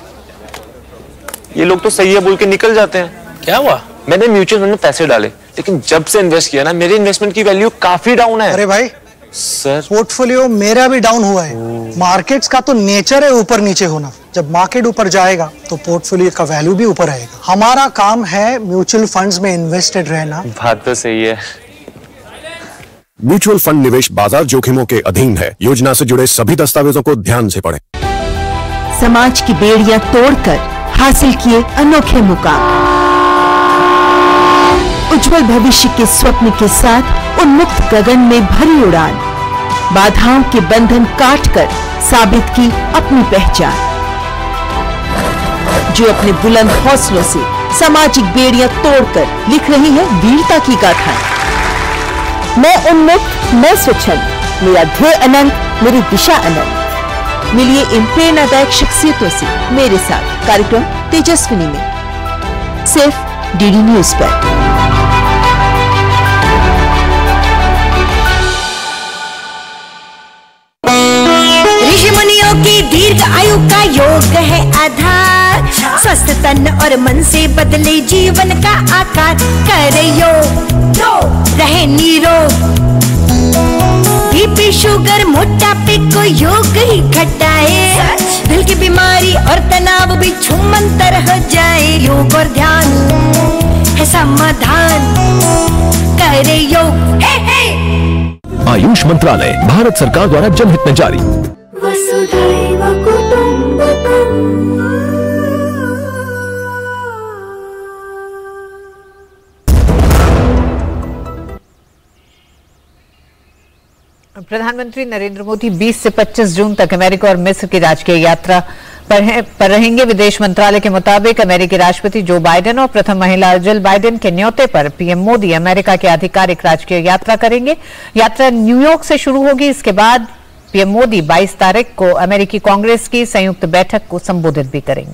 ये लोग तो सही है बोल के निकल जाते हैं। क्या हुआ? मैंने म्यूचुअल फंड में पैसे डाले, लेकिन जब से इन्वेस्ट किया ना, मेरी इन्वेस्टमेंट की वैल्यू काफी डाउन है। अरे भाई सर, पोर्टफोलियो मेरा भी डाउन हुआ है। मार्केट्स का तो नेचर है ऊपर नीचे होना। जब मार्केट ऊपर जाएगा तो पोर्टफोलियो का वैल्यू भी ऊपर आएगा। हमारा काम है म्यूचुअल फंड्स में इन्वेस्टेड रहना। बात तो सही है। म्यूचुअल फंड निवेश बाजार जोखिमों के अधीन है। योजना से जुड़े सभी दस्तावेजों को ध्यान से पढ़ें। समाज की बेड़ियां तोड़कर हासिल किए अनोखे मुकाम, उज्जवल भविष्य के स्वप्न के साथ उन्मुक्त गगन में भरी उड़ान, बाधाओं के बंधन काटकर साबित की अपनी पहचान, जो अपने बुलंद हौसलों से सामाजिक बेड़ियां तोड़कर लिख रही है वीरता की गाथा। मैं उन्मुक्त, मैं स्वच्छंद, मेरा ध्येय अनंत, मेरी दिशा अनंत। मिलिए इन प्रेरणादायक शख्सियतों से मेरे साथ कार्यक्रम तेजस्विनी में, सिर्फ डीडी न्यूज पर। ऋषि मुनियों की दीर्घ आयु का योग है आधार, स्वस्थ तन और मन से बदले जीवन का आकार। करे योग रहे निरोग, बीपी शुगर मोटापे को योग ही घटाए, दिल की बीमारी बीमारी और तनाव भी छूमंतर हो जाए। योग और ध्यान है समाधान, करे योग। हे हे। आयुष मंत्रालय भारत सरकार द्वारा जनहित में जारी। वसुधैव कुटुंबकम्। प्रधानमंत्री नरेंद्र मोदी 20 से 25 जून तक अमेरिका और मिस्र की राजकीय यात्रा पर रहेंगे। विदेश मंत्रालय के मुताबिक अमेरिकी राष्ट्रपति जो बाइडेन और प्रथम महिला जिल बाइडेन के न्योते पर पीएम मोदी अमेरिका की आधिकारिक राजकीय यात्रा करेंगे। यात्रा न्यूयॉर्क से शुरू होगी। इसके बाद पीएम मोदी 22 तारीख को अमेरिकी कांग्रेस की संयुक्त बैठक को संबोधित भी करेंगे।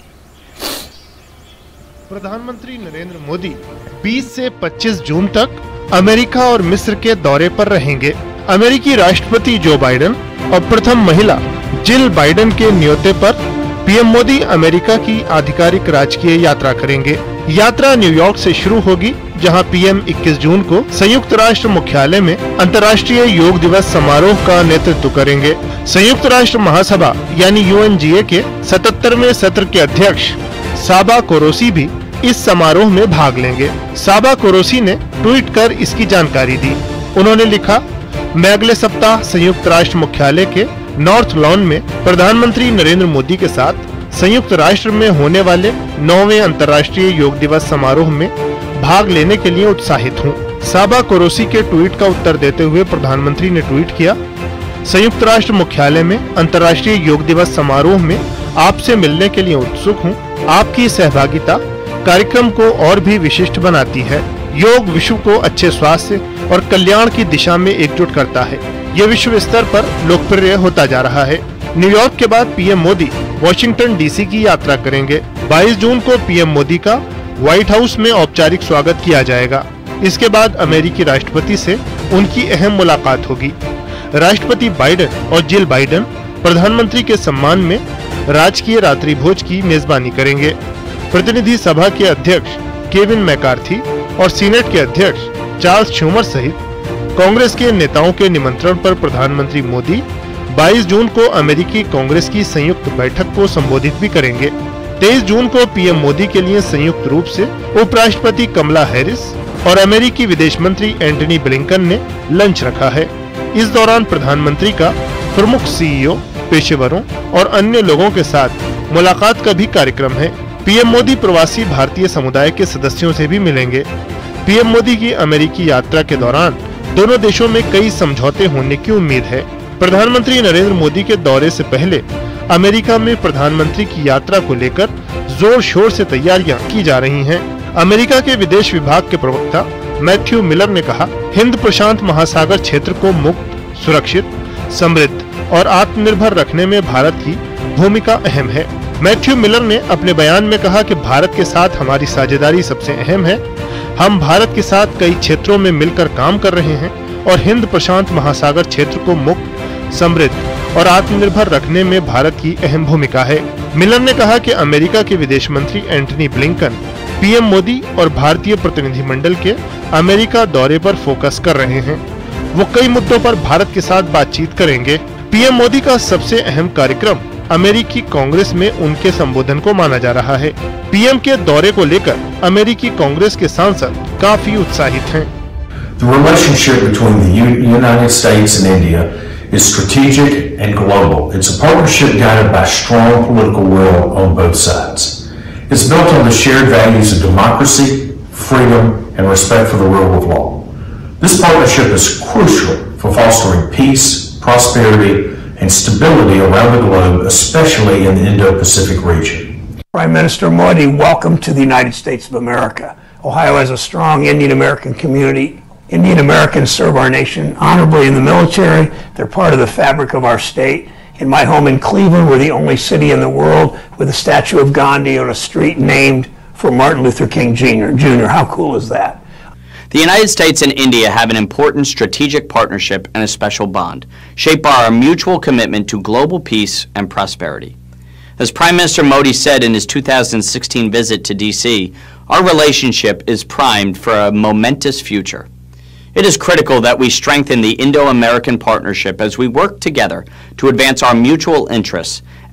प्रधानमंत्री नरेंद्र मोदी 20 से 25 जून तक अमेरिका और मिस्र के दौरे पर रहेंगे। अमेरिकी राष्ट्रपति जो बाइडेन और प्रथम महिला जिल बाइडेन के न्योते पर पीएम मोदी अमेरिका की आधिकारिक राजकीय यात्रा करेंगे। यात्रा न्यूयॉर्क से शुरू होगी, जहां पीएम 21 जून को संयुक्त राष्ट्र मुख्यालय में अंतर्राष्ट्रीय योग दिवस समारोह का नेतृत्व करेंगे। संयुक्त राष्ट्र महासभा यानी UNGA के 77वें सत्र के अध्यक्ष साबा कोरोसी भी इस समारोह में भाग लेंगे। साबा कोरोसी ने ट्वीट कर इसकी जानकारी दी। उन्होंने लिखा, मैं अगले सप्ताह संयुक्त राष्ट्र मुख्यालय के नॉर्थ लॉन में प्रधानमंत्री नरेंद्र मोदी के साथ संयुक्त राष्ट्र में होने वाले 9वें अंतर्राष्ट्रीय योग दिवस समारोह में भाग लेने के लिए उत्साहित हूँ। साबा कोरोसी के ट्वीट का उत्तर देते हुए प्रधानमंत्री ने ट्वीट किया, संयुक्त राष्ट्र मुख्यालय में अंतर्राष्ट्रीय योग दिवस समारोह में आपसे मिलने के लिए उत्सुक हूँ। आपकी सहभागिता कार्यक्रम को और भी विशिष्ट बनाती है। योग विश्व को अच्छे स्वास्थ्य और कल्याण की दिशा में एकजुट करता है। ये विश्व स्तर पर लोकप्रिय होता जा रहा है। न्यूयॉर्क के बाद पीएम मोदी वॉशिंगटन डीसी की यात्रा करेंगे। 22 जून को पीएम मोदी का व्हाइट हाउस में औपचारिक स्वागत किया जाएगा। इसके बाद अमेरिकी राष्ट्रपति से उनकी अहम मुलाकात होगी। राष्ट्रपति बाइडेन और जिल बाइडेन प्रधानमंत्री के सम्मान में राजकीय रात्रि भोज की मेजबानी करेंगे। प्रतिनिधि सभा के अध्यक्ष केविन मैकार्थी और सीनेट के अध्यक्ष चार्ल्स शूमर सहित कांग्रेस के नेताओं के निमंत्रण पर प्रधानमंत्री मोदी 22 जून को अमेरिकी कांग्रेस की संयुक्त बैठक को संबोधित भी करेंगे। 23 जून को पीएम मोदी के लिए संयुक्त रूप से उपराष्ट्रपति कमला हैरिस और अमेरिकी विदेश मंत्री एंटनी ब्लिंकन ने लंच रखा है। इस दौरान प्रधानमंत्री का प्रमुख सीईओ, पेशेवरों और अन्य लोगों के साथ मुलाकात का भी कार्यक्रम है। पीएम मोदी प्रवासी भारतीय समुदाय के सदस्यों से भी मिलेंगे। पीएम मोदी की अमेरिकी यात्रा के दौरान दोनों देशों में कई समझौते होने की उम्मीद है। प्रधानमंत्री नरेंद्र मोदी के दौरे से पहले अमेरिका में प्रधानमंत्री की यात्रा को लेकर जोर शोर से तैयारियां की जा रही हैं। अमेरिका के विदेश विभाग के प्रवक्ता मैथ्यू मिलर ने कहा, हिंद प्रशांत महासागर क्षेत्र को मुक्त, सुरक्षित, समृद्ध और आत्मनिर्भर रखने में भारत की भूमिका अहम है। मैथ्यू मिलर ने अपने बयान में कहा कि भारत के साथ हमारी साझेदारी सबसे अहम है। हम भारत के साथ कई क्षेत्रों में मिलकर काम कर रहे हैं और हिंद प्रशांत महासागर क्षेत्र को मुक्त, समृद्ध और आत्मनिर्भर रखने में भारत की अहम भूमिका है। मिलर ने कहा कि अमेरिका के विदेश मंत्री एंटनी ब्लिंकन पीएम मोदी और भारतीय प्रतिनिधिमंडल के अमेरिका दौरे पर फोकस कर रहे हैं। वो कई मुद्दों पर भारत के साथ बातचीत करेंगे। पीएम मोदी का सबसे अहम कार्यक्रम अमेरिकी कांग्रेस में उनके संबोधन को माना जा रहा है। पीएम के दौरे को लेकर अमेरिकी कांग्रेस के सांसद काफी उत्साहित हैं। The relationship between the United States and India is strategic and global. It's a partnership guided by strong political will on both sides. It's built on the shared values of democracy, freedom, and respect for the rule of law. This partnership is crucial for fostering peace, prosperity, and stability around the globe, especially in the Indo-Pacific region. Prime Minister Modi, welcome to the United States of America. Ohio has a strong Indian American community. Indian Americans serve our nation honorably in the military. They're part of the fabric of our state. In my home in Cleveland, we're the only city in the world with a statue of Gandhi on a street named for Martin Luther King Jr. How cool is that? The United States and India have an important strategic partnership and a special bond, shaped by our mutual commitment to global peace and prosperity. As Prime Minister Modi said in his 2016 visit to D.C., our relationship is primed for a momentous future. It is critical that we strengthen the Indo-American partnership as we work together to advance our mutual interests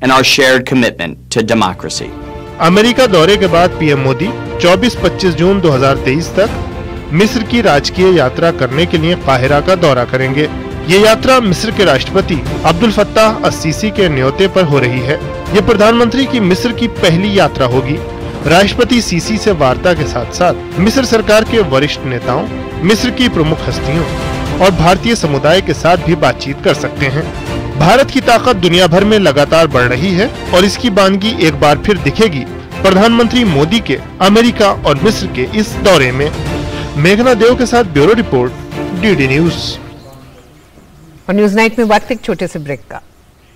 and our shared commitment to democracy. America दौरे के बाद PM Modi 24-25 जून 2023 तक मिस्र की राजकीय यात्रा करने के लिए काहिरा का दौरा करेंगे। ये यात्रा मिस्र के राष्ट्रपति अब्दुल फत्ताह अस-सीसी के न्योते पर हो रही है। ये प्रधानमंत्री की मिस्र की पहली यात्रा होगी। राष्ट्रपति सीसी से वार्ता के साथ साथ मिस्र सरकार के वरिष्ठ नेताओं, मिस्र की प्रमुख हस्तियों और भारतीय समुदाय के साथ भी बातचीत कर सकते हैं। भारत की ताकत दुनिया भर में लगातार बढ़ रही है और इसकी बानगी एक बार फिर दिखेगी प्रधानमंत्री मोदी के अमेरिका और मिस्र के इस दौरे में। मेघना देव के साथ ब्यूरो रिपोर्ट, डीडी न्यूज। और न्यूज नाइट में वक्त एक छोटे से ब्रेक का।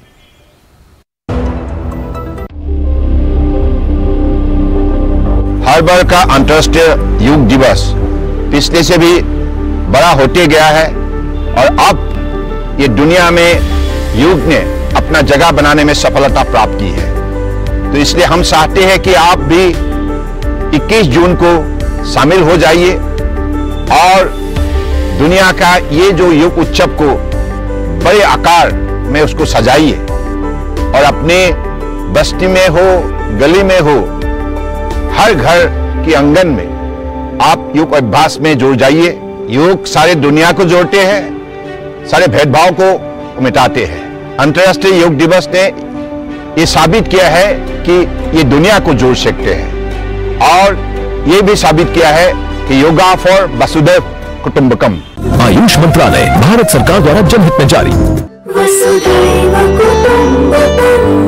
हर बार का अंतर्राष्ट्रीय योग दिवस पिछले से भी बड़ा होते गया है और अब ये दुनिया में योग ने अपना जगह बनाने में सफलता प्राप्त की है। तो इसलिए हम चाहते हैं कि आप भी 21 जून को शामिल हो जाइए और दुनिया का ये जो योग उत्सव को बड़े आकार में उसको सजाइए और अपने बस्ती में हो, गली में हो, हर घर के आंगन में आप योग अभ्यास में जुड़ जाइए। योग सारे दुनिया को जोड़ते हैं, सारे भेदभाव को मिटाते हैं। अंतर्राष्ट्रीय योग दिवस ने ये साबित किया है कि ये दुनिया को जोड़ सकते हैं और ये भी साबित किया है कि योगा फॉर वसुधैव कुटुंबकम। आयुष मंत्रालय, भारत सरकार द्वारा जनहित में जारी। वसुधैव कुटुंबकम।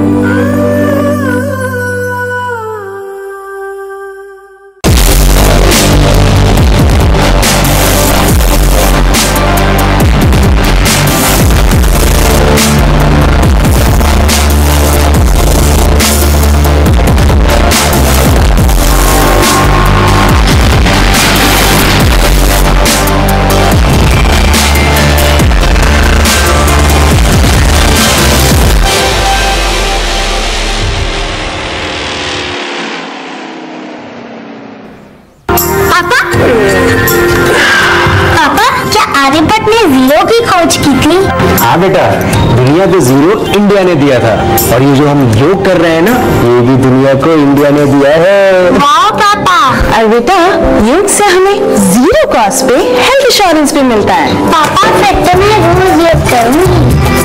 आर्यभट्ट ने जीरो की खोज की थी। हाँ बेटा, दुनिया को जीरो इंडिया ने दिया था और ये जो हम योग कर रहे हैं ना, ये भी दुनिया को इंडिया ने दिया है। वाह पापा। और बेटा, योग से हमें जीरो कॉस्ट पे हेल्थ इंश्योरेंस भी मिलता है। पापा फिर तो मैं रोज योग करूंगी।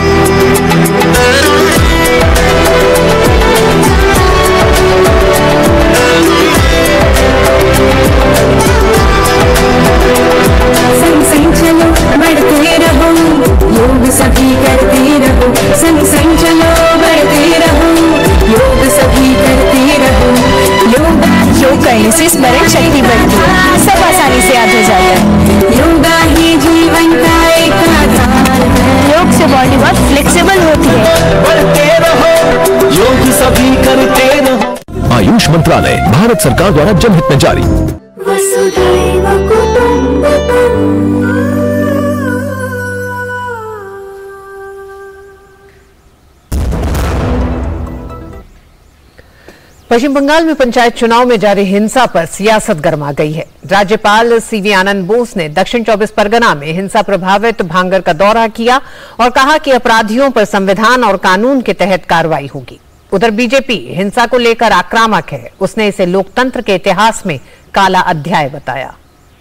संग संग चलो बढ़ते रहो, योग सभी करते रहो। संग संग चलो बढ़ते रहो, योग सभी करते रहो। योग करने से स्मरण शक्ति बढ़ती है, सब आसानी से याद हो जाता है। योगा ही जीवन का एक आधार है। योग से बॉडी बहुत फ्लेक्सिबल होती है। बढ़ते रहो, योग सभी करते रहो। आयुष मंत्रालय, भारत सरकार द्वारा जनहित में जारी। वसुधैव कुटुंबकम। पश्चिम बंगाल में पंचायत चुनाव में जारी हिंसा पर सियासत गरमा गई है। राज्यपाल सीवी आनंद बोस ने दक्षिण 24 परगना में हिंसा प्रभावित भांगर का दौरा किया और कहा कि अपराधियों पर संविधान और कानून के तहत कार्रवाई होगी। उधर बीजेपी हिंसा को लेकर आक्रामक है। उसने इसे लोकतंत्र के इतिहास में काला अध्याय बताया।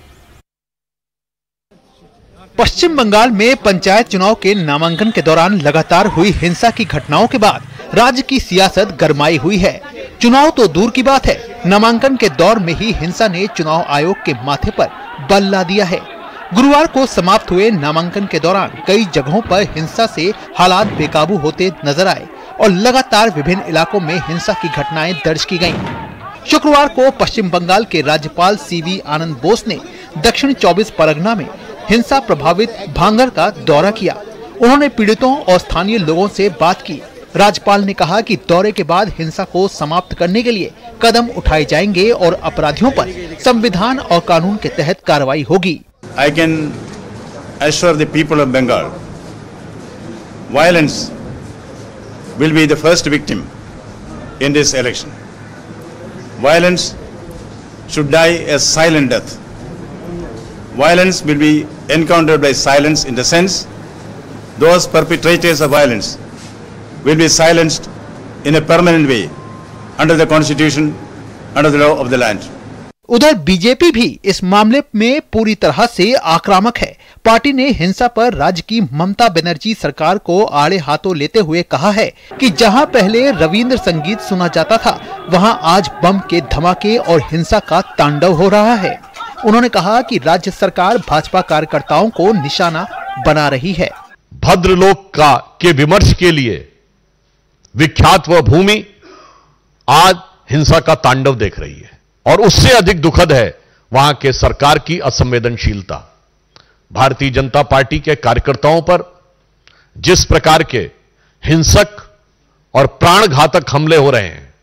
पश्चिम बंगाल में पंचायत चुनाव के नामांकन के दौरान लगातार हुई हिंसा की घटनाओं के बाद राज्य की सियासत गरमाई हुई है। चुनाव तो दूर की बात है, नामांकन के दौर में ही हिंसा ने चुनाव आयोग के माथे पर बल ला दिया है। गुरुवार को समाप्त हुए नामांकन के दौरान कई जगहों पर हिंसा से हालात बेकाबू होते नजर आए और लगातार विभिन्न इलाकों में हिंसा की घटनाएं दर्ज की गयी। शुक्रवार को पश्चिम बंगाल के राज्यपाल सीवी आनंद बोस ने दक्षिण 24 परगना में हिंसा प्रभावित भांगर का दौरा किया। उन्होंने पीड़ितों और स्थानीय लोगों से बात की। राज्यपाल ने कहा कि दौरे के बाद हिंसा को समाप्त करने के लिए कदम उठाए जाएंगे और अपराधियों पर संविधान और कानून के तहत कार्रवाई होगी। I can assure the people of Bengal, violence will be the first victim in this election. Violence should die a silent death. Violence will be encountered by silence in the sense those perpetrators of violence will be silenced in a permanent way under the constitution, under the law of the land. उधर BJP भी इस मामले में पूरी तरह से आक्रामक है। पार्टी ने हिंसा पर राज्य की ममता बनर्जी सरकार को आड़े हाथों लेते हुए कहा है कि जहां पहले रविंद्र संगीत सुना जाता था, वहां आज बम के धमाके और हिंसा का तांडव हो रहा है। उन्होंने कहा कि राज्य सरकार भाजपा कार्यकर्ताओं को निशाना बना रही है। भद्रलोक के विमर्श के लिए विख्यात वह भूमि आज हिंसा का तांडव देख रही है, और उससे अधिक दुखद है वहां के सरकार की असंवेदनशीलता। भारतीय जनता पार्टी के कार्यकर्ताओं पर जिस प्रकार के हिंसक और प्राणघातक हमले हो रहे हैं,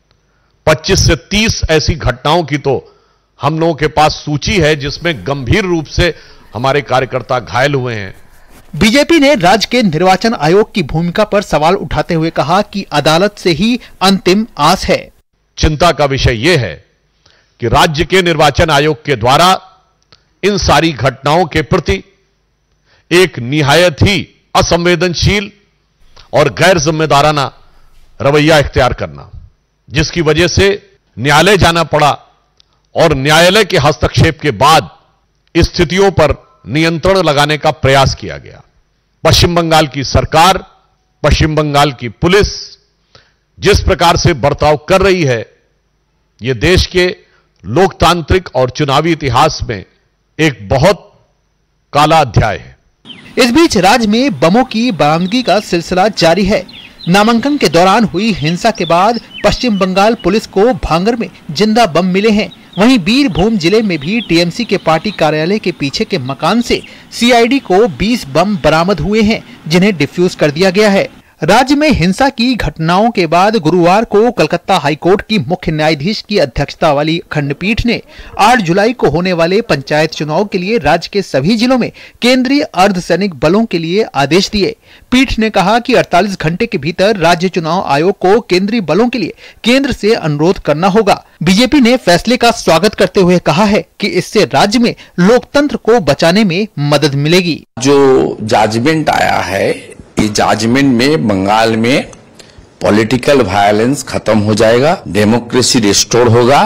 25 से 30 ऐसी घटनाओं की तो हम लोगों के पास सूची है जिसमें गंभीर रूप से हमारे कार्यकर्ता घायल हुए हैं। बीजेपी ने राज्य के निर्वाचन आयोग की भूमिका पर सवाल उठाते हुए कहा कि अदालत से ही अंतिम आस है। चिंता का विषय यह है कि राज्य के निर्वाचन आयोग के द्वारा इन सारी घटनाओं के प्रति एक निहायत ही असंवेदनशील और गैर जिम्मेदाराना रवैया इख्तियार करना, जिसकी वजह से न्यायालय जाना पड़ा और न्यायालय के हस्तक्षेप के बाद स्थितियों पर नियंत्रण लगाने का प्रयास किया गया। पश्चिम बंगाल की सरकार, पश्चिम बंगाल की पुलिस जिस प्रकार से बर्ताव कर रही है, यह देश के लोकतांत्रिक और चुनावी इतिहास में एक बहुत काला अध्याय है। इस बीच राज्य में बमों की बरामदगी का सिलसिला जारी है। नामांकन के दौरान हुई हिंसा के बाद पश्चिम बंगाल पुलिस को भांगर में जिंदा बम मिले हैं। वहीं बीरभूम जिले में भी टीएमसी के पार्टी कार्यालय के पीछे के मकान से सीआईडी को 20 बम बरामद हुए हैं, जिन्हें डिफ्यूज कर दिया गया है। राज्य में हिंसा की घटनाओं के बाद गुरुवार को कलकत्ता हाईकोर्ट की मुख्य न्यायाधीश की अध्यक्षता वाली खंडपीठ ने 8 जुलाई को होने वाले पंचायत चुनाव के लिए राज्य के सभी जिलों में केंद्रीय अर्धसैनिक बलों के लिए आदेश दिए। पीठ ने कहा कि 48 घंटे के भीतर राज्य चुनाव आयोग को केंद्रीय बलों के लिए केंद्र से अनुरोध करना होगा। बीजेपी ने फैसले का स्वागत करते हुए कहा है कि इससे राज्य में लोकतंत्र को बचाने में मदद मिलेगी। जो जजमेंट आया है, इस जजमेंट में बंगाल में पॉलिटिकल वायलेंस खत्म हो जाएगा, डेमोक्रेसी रिस्टोर होगा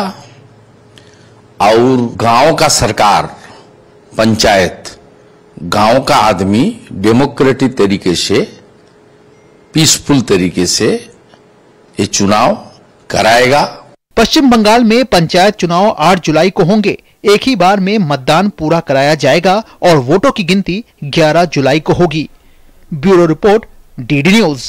और गांव का सरकार, पंचायत, गांव का आदमी डेमोक्रेटिक तरीके से, पीसफुल तरीके से ये चुनाव कराएगा। पश्चिम बंगाल में पंचायत चुनाव 8 जुलाई को होंगे। एक ही बार में मतदान पूरा कराया जाएगा और वोटों की गिनती 11 जुलाई को होगी। Bureau report, DD news.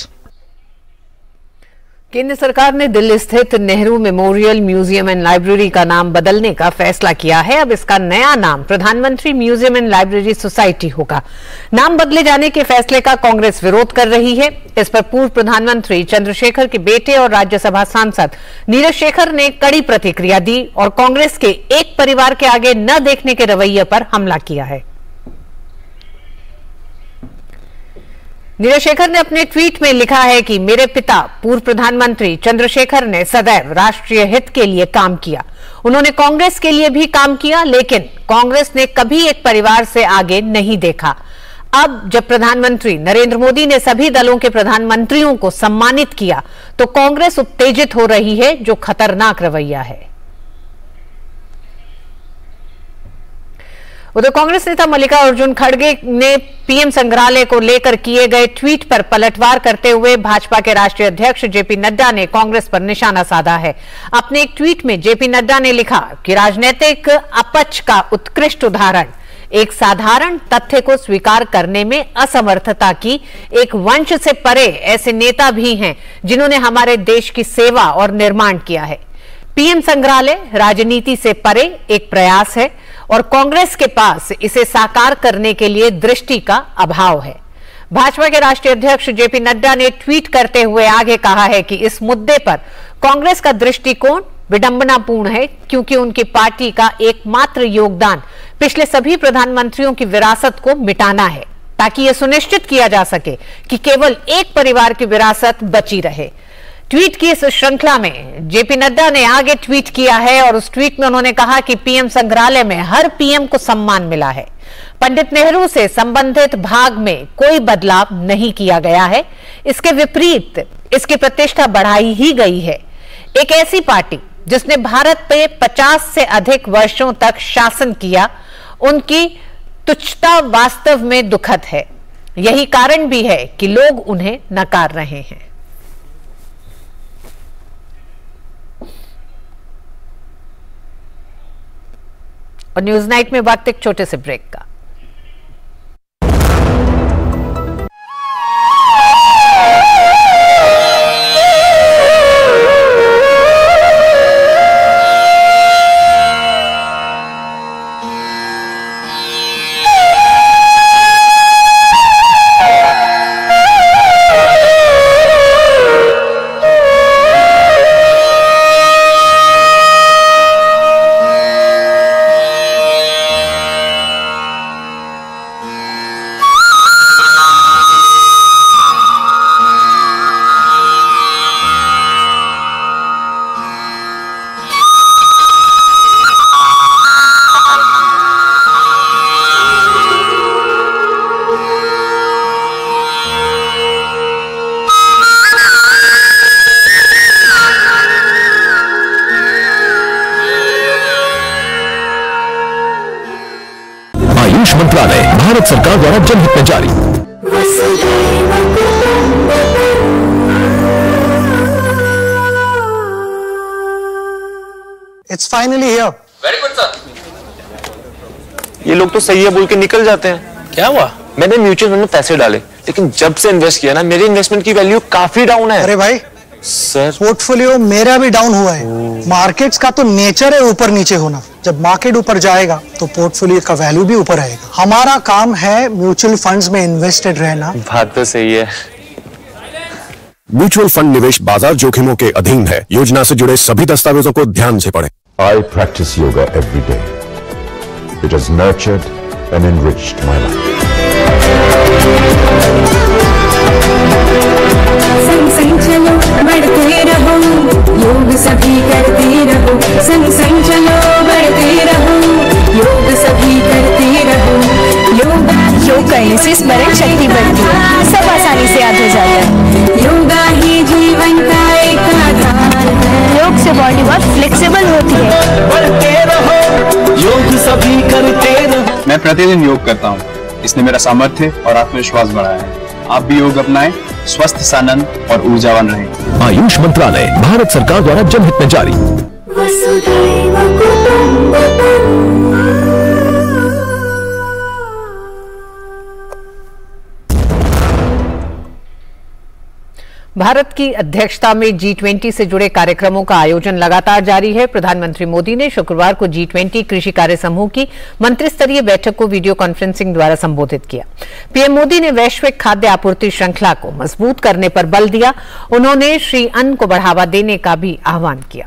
केंद्र सरकार ने दिल्ली स्थित Nehru memorial museum and library का नाम बदलने का फैसला किया है। अब इसका नया नाम प्रधानमंत्री म्यूजियम एंड लाइब्रेरी सोसाइटी होगा। नाम बदले जाने के फैसले का कांग्रेस विरोध कर रही है। इस पर पूर्व प्रधानमंत्री चंद्रशेखर के बेटे और राज्यसभा सांसद नीरज शेखर ने कड़ी प्रतिक्रिया दी और कांग्रेस के एक परिवार के आगे न देखने के रवैये पर हमला किया है। नीरज शेखर ने अपने ट्वीट में लिखा है कि मेरे पिता पूर्व प्रधानमंत्री चंद्रशेखर ने सदैव राष्ट्रीय हित के लिए काम किया। उन्होंने कांग्रेस के लिए भी काम किया, लेकिन कांग्रेस ने कभी एक परिवार से आगे नहीं देखा। अब जब प्रधानमंत्री नरेंद्र मोदी ने सभी दलों के प्रधानमंत्रियों को सम्मानित किया, तो कांग्रेस उत्तेजित हो रही है, जो खतरनाक रवैया है। उधर कांग्रेस नेता मल्लिकार्जुन खड़गे ने पीएम संग्रहालय को लेकर किए गए ट्वीट पर पलटवार करते हुए भाजपा के राष्ट्रीय अध्यक्ष जेपी नड्डा ने कांग्रेस पर निशाना साधा है। अपने एक ट्वीट में जेपी नड्डा ने लिखा कि राजनीतिक अपच का उत्कृष्ट उदाहरण एक साधारण तथ्य को स्वीकार करने में असमर्थता की एक वंश से परे ऐसे नेता भी हैं जिन्होंने हमारे देश की सेवा और निर्माण किया है। पीएम संग्रहालय राजनीति से परे एक प्रयास है और कांग्रेस के पास इसे साकार करने के लिए दृष्टि का अभाव है। भाजपा के राष्ट्रीय अध्यक्ष जेपी नड्डा ने ट्वीट करते हुए आगे कहा है कि इस मुद्दे पर कांग्रेस का दृष्टिकोण विडंबनापूर्ण है, क्योंकि उनकी पार्टी का एकमात्र योगदान पिछले सभी प्रधानमंत्रियों की विरासत को मिटाना है, ताकि यह सुनिश्चित किया जा सके कि केवल एक परिवार की विरासत बची रहे। ट्वीट की इस श्रृंखला में जेपी नड्डा ने आगे ट्वीट किया है और उस ट्वीट में उन्होंने कहा कि पीएम संग्रहालय में हर पीएम को सम्मान मिला है। पंडित नेहरू से संबंधित भाग में कोई बदलाव नहीं किया गया है। इसके विपरीत इसकी प्रतिष्ठा बढ़ाई ही गई है। एक ऐसी पार्टी जिसने भारत पे 50 से अधिक वर्षों तक शासन किया, उनकी तुच्छता वास्तव में दुखद है। यही कारण भी है कि लोग उन्हें नकार रहे हैं। और न्यूज नाइट में वक्त एक छोटे से ब्रेक का। आयुष मंत्रालय भारत सरकार द्वारा जनहित में जारी। It's finally here. Very good sir. ये लोग तो सही है बोल के निकल जाते हैं। क्या हुआ? मैंने म्यूचुअल फंड में पैसे डाले, लेकिन जब से इन्वेस्ट किया ना, मेरी इन्वेस्टमेंट की वैल्यू काफी डाउन है। अरे भाई सर, पोर्टफोलियो मेरा भी डाउन हुआ है। मार्केट्स का तो नेचर है ऊपर नीचे होना। जब मार्केट ऊपर जाएगा तो पोर्टफोलियो का वैल्यू भी ऊपर आएगा। हमारा काम है म्यूचुअल फंड्स में इन्वेस्टेड रहना। बात तो सही है। म्यूचुअल फंड निवेश बाजार जोखिमों के अधीन है। योजना से जुड़े सभी दस्तावेजों को ध्यान से पढ़ें। I practice yoga every day. It has nurtured and enriched my life. संग संग चलो बढ़ते रहो, योग सभी करते रहो। संग संग चलो बढ़ते रहो, योग सभी करते रहो। योग करने से स्मरण शक्ति बढ़ती है, सब आसानी से याद हो जाता है। योगा ही जीवन का एक आधार है। योग से बॉडी बहुत फ्लेक्सिबल होती है। बढ़ते रहो, योग सभी करते रहो। मैं प्रतिदिन योग करता हूँ, इसने मेरा सामर्थ्य और आत्मविश्वास बढ़ाया है। आप भी योग अपनाएं, स्वस्थ, सानंद और ऊर्जावान रहें। आयुष मंत्रालय भारत सरकार द्वारा जनहित में जारी। वसुधैव कुटुम्बकम्। भारत की अध्यक्षता में G20 से जुड़े कार्यक्रमों का आयोजन लगातार जारी है। प्रधानमंत्री मोदी ने शुक्रवार को G20 कृषि कार्य समूह की मंत्रिस्तरीय बैठक को वीडियो कॉन्फ्रेंसिंग द्वारा संबोधित किया। पीएम मोदी ने वैश्विक खाद्य आपूर्ति श्रृंखला को मजबूत करने पर बल दिया। उन्होंने श्री अन्न को बढ़ावा देने का भी आह्वान किया।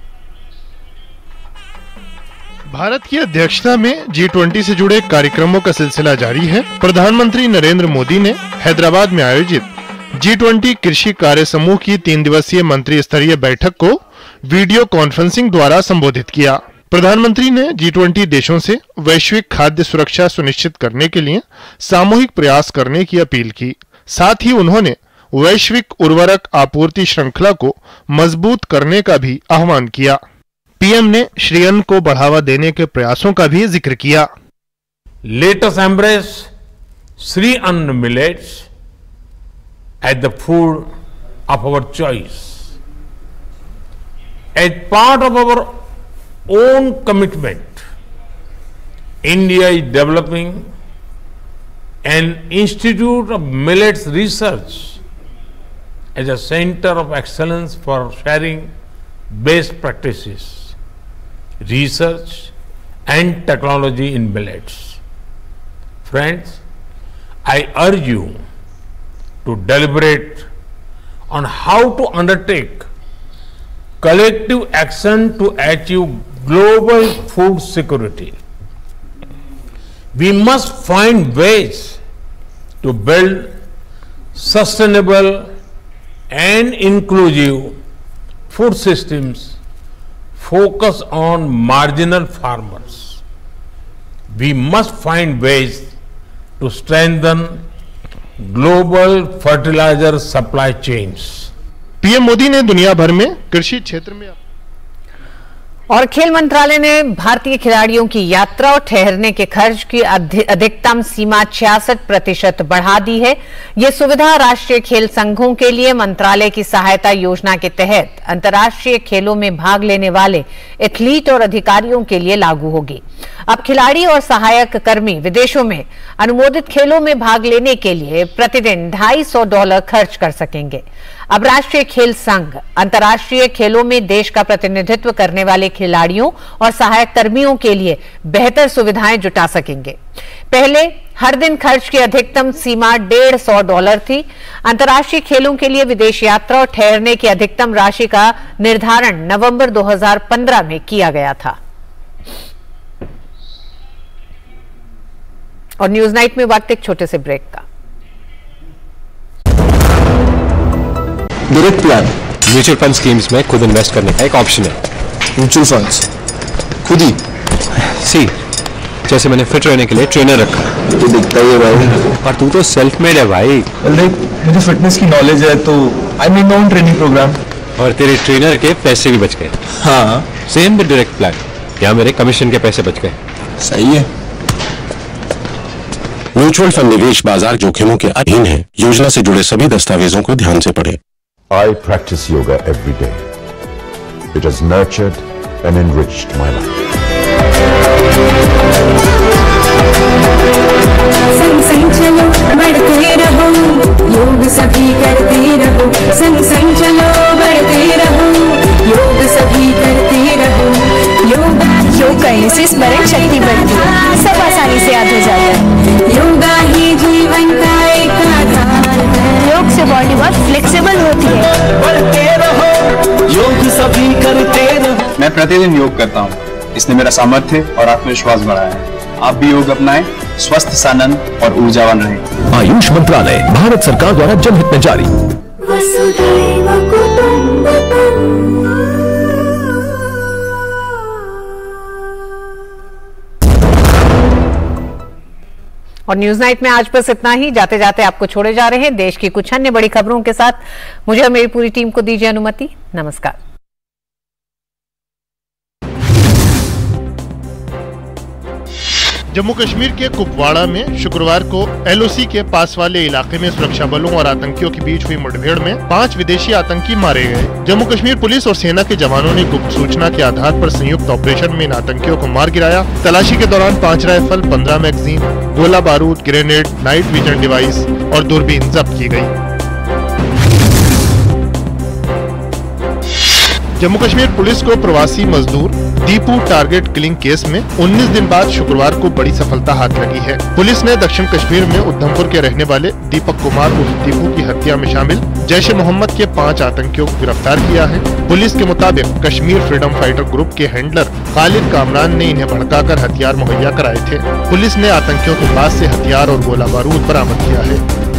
भारत की अध्यक्षता में G20 से जुड़े कार्यक्रमों का सिलसिला जारी है। प्रधानमंत्री नरेंद्र मोदी ने हैदराबाद में आयोजित G20 कृषि कार्य समूह की 3 दिवसीय मंत्री स्तरीय बैठक को वीडियो कॉन्फ्रेंसिंग द्वारा संबोधित किया। प्रधानमंत्री ने G20 देशों से वैश्विक खाद्य सुरक्षा सुनिश्चित करने के लिए सामूहिक प्रयास करने की अपील की। साथ ही उन्होंने वैश्विक उर्वरक आपूर्ति श्रृंखला को मजबूत करने का भी आह्वान किया। पीएम ने श्री अन्न को बढ़ावा देने के प्रयासों का भी जिक्र किया। Let us embrace Sri Anna millets as the food of our choice. As part of our own commitment, India is developing an Institute of Millets Research as a center of excellence for sharing best practices, research and technology in millets. Friends, I urge you to deliberate on how to undertake collective action to achieve global food security. We must find ways to build sustainable and inclusive food systems focused on marginal farmers. We must find ways to strengthen global fertilizer supply chains. PM Modi ने दुनिया भर में कृषि क्षेत्र में और खेल मंत्रालय ने भारतीय खिलाड़ियों की यात्रा और ठहरने के खर्च की अधिकतम सीमा 66% बढ़ा दी है। ये सुविधा राष्ट्रीय खेल संघों के लिए मंत्रालय की सहायता योजना के तहत अंतर्राष्ट्रीय खेलों में भाग लेने वाले एथलीट और अधिकारियों के लिए लागू होगी। अब खिलाड़ी और सहायक कर्मी विदेशों में अनुमोदित खेलों में भाग लेने के लिए प्रतिदिन $250 खर्च कर सकेंगे। अब राष्ट्रीय खेल संघ अंतर्राष्ट्रीय खेलों में देश का प्रतिनिधित्व करने वाले खिलाड़ियों और सहायक कर्मियों के लिए बेहतर सुविधाएं जुटा सकेंगे। पहले हर दिन खर्च की अधिकतम सीमा $150 थी। अंतर्राष्ट्रीय खेलों के लिए विदेश यात्रा और ठहरने की अधिकतम राशि का निर्धारण नवंबर 2015 में किया गया था। और न्यूज नाइट में वक्त एक छोटे से ब्रेक का। Direct plan mutual fund schemes में खुद इन्वेस्ट करने का एक ऑप्शन है। म्यूचुअल फंड्स खुद ही सी, जैसे मैंने फिट रहने के लिए ट्रेनर रखा, तो दिखता ही है भाई। पर तू तो सेल्फ मेड है भाई। मुझे फिटनेस की नॉलेज है तो I need my own training programme. और तेरे ट्रेनर के पैसे भी बच गए। हाँ, सेम विद डायरेक्ट प्लान, यहाँ मेरे कमीशन के पैसे बच गए। सही है। म्यूचुअल फंड निवेश बाजार जोखिमों के अधीन है। योजना से जुड़े सभी दस्तावेजों को ध्यान से पढ़ें। I practice yoga every day. It has nurtured and enriched my life. संग संग चलो बढ़ते रहो, योग सभी करते रहो। संग संग चलो बढ़ते रहो, योग सभी करते रहो। योग करने से स्मरण शक्ति बढ़ती है, सब आसानी से याद हो जाता है। योगा ही जीवन का एक आधार है। योग से बॉडी बहुत फ्लेक्सिबल होती है। बढ़ते रहो, योग सभी करते रहो। मैं प्रतिदिन योग करता हूँ, इसने मेरा सामर्थ्य और आत्मविश्वास बढ़ाया है। आप भी योग अपनाएं, स्वस्थ, सानंद और ऊर्जावान रहें। आयुष मंत्रालय, भारत सरकार द्वारा जनहित में जारी। वसुधैव कुटुम्बकम्। और न्यूज नाइट में आज बस इतना ही। जाते जाते आपको छोड़े जा रहे हैं देश की कुछ अन्य बड़ी खबरों के साथ। मुझे और मेरी पूरी टीम को दीजिए अनुमति। नमस्कार। जम्मू कश्मीर के कुपवाड़ा में शुक्रवार को एलओसी के पास वाले इलाके में सुरक्षा बलों और आतंकियों के बीच हुई मुठभेड़ में 5 विदेशी आतंकी मारे गए। जम्मू कश्मीर पुलिस और सेना के जवानों ने गुप्त सूचना के आधार पर संयुक्त ऑपरेशन में इन आतंकियों को मार गिराया। तलाशी के दौरान 5 राइफल, 15 मैगजीन, गोला बारूद, ग्रेनेड, नाइट विजन डिवाइस और दूरबीन जब्त की गयी। जम्मू कश्मीर पुलिस को प्रवासी मजदूर दीपू टारगेट किलिंग केस में 19 दिन बाद शुक्रवार को बड़ी सफलता हाथ लगी है। पुलिस ने दक्षिण कश्मीर में उधमपुर के रहने वाले दीपक कुमार उर्फ दीपू की हत्या में शामिल जैश-ए-मोहम्मद के 5 आतंकियों को गिरफ्तार किया है। पुलिस के मुताबिक कश्मीर फ्रीडम फाइटर ग्रुप के हैंडलर खालिद कामरान ने इन्हें भड़काकर हथियार मुहैया कराए थे। पुलिस ने आतंकियों के पास से हथियार और गोला बारूद बरामद किया है।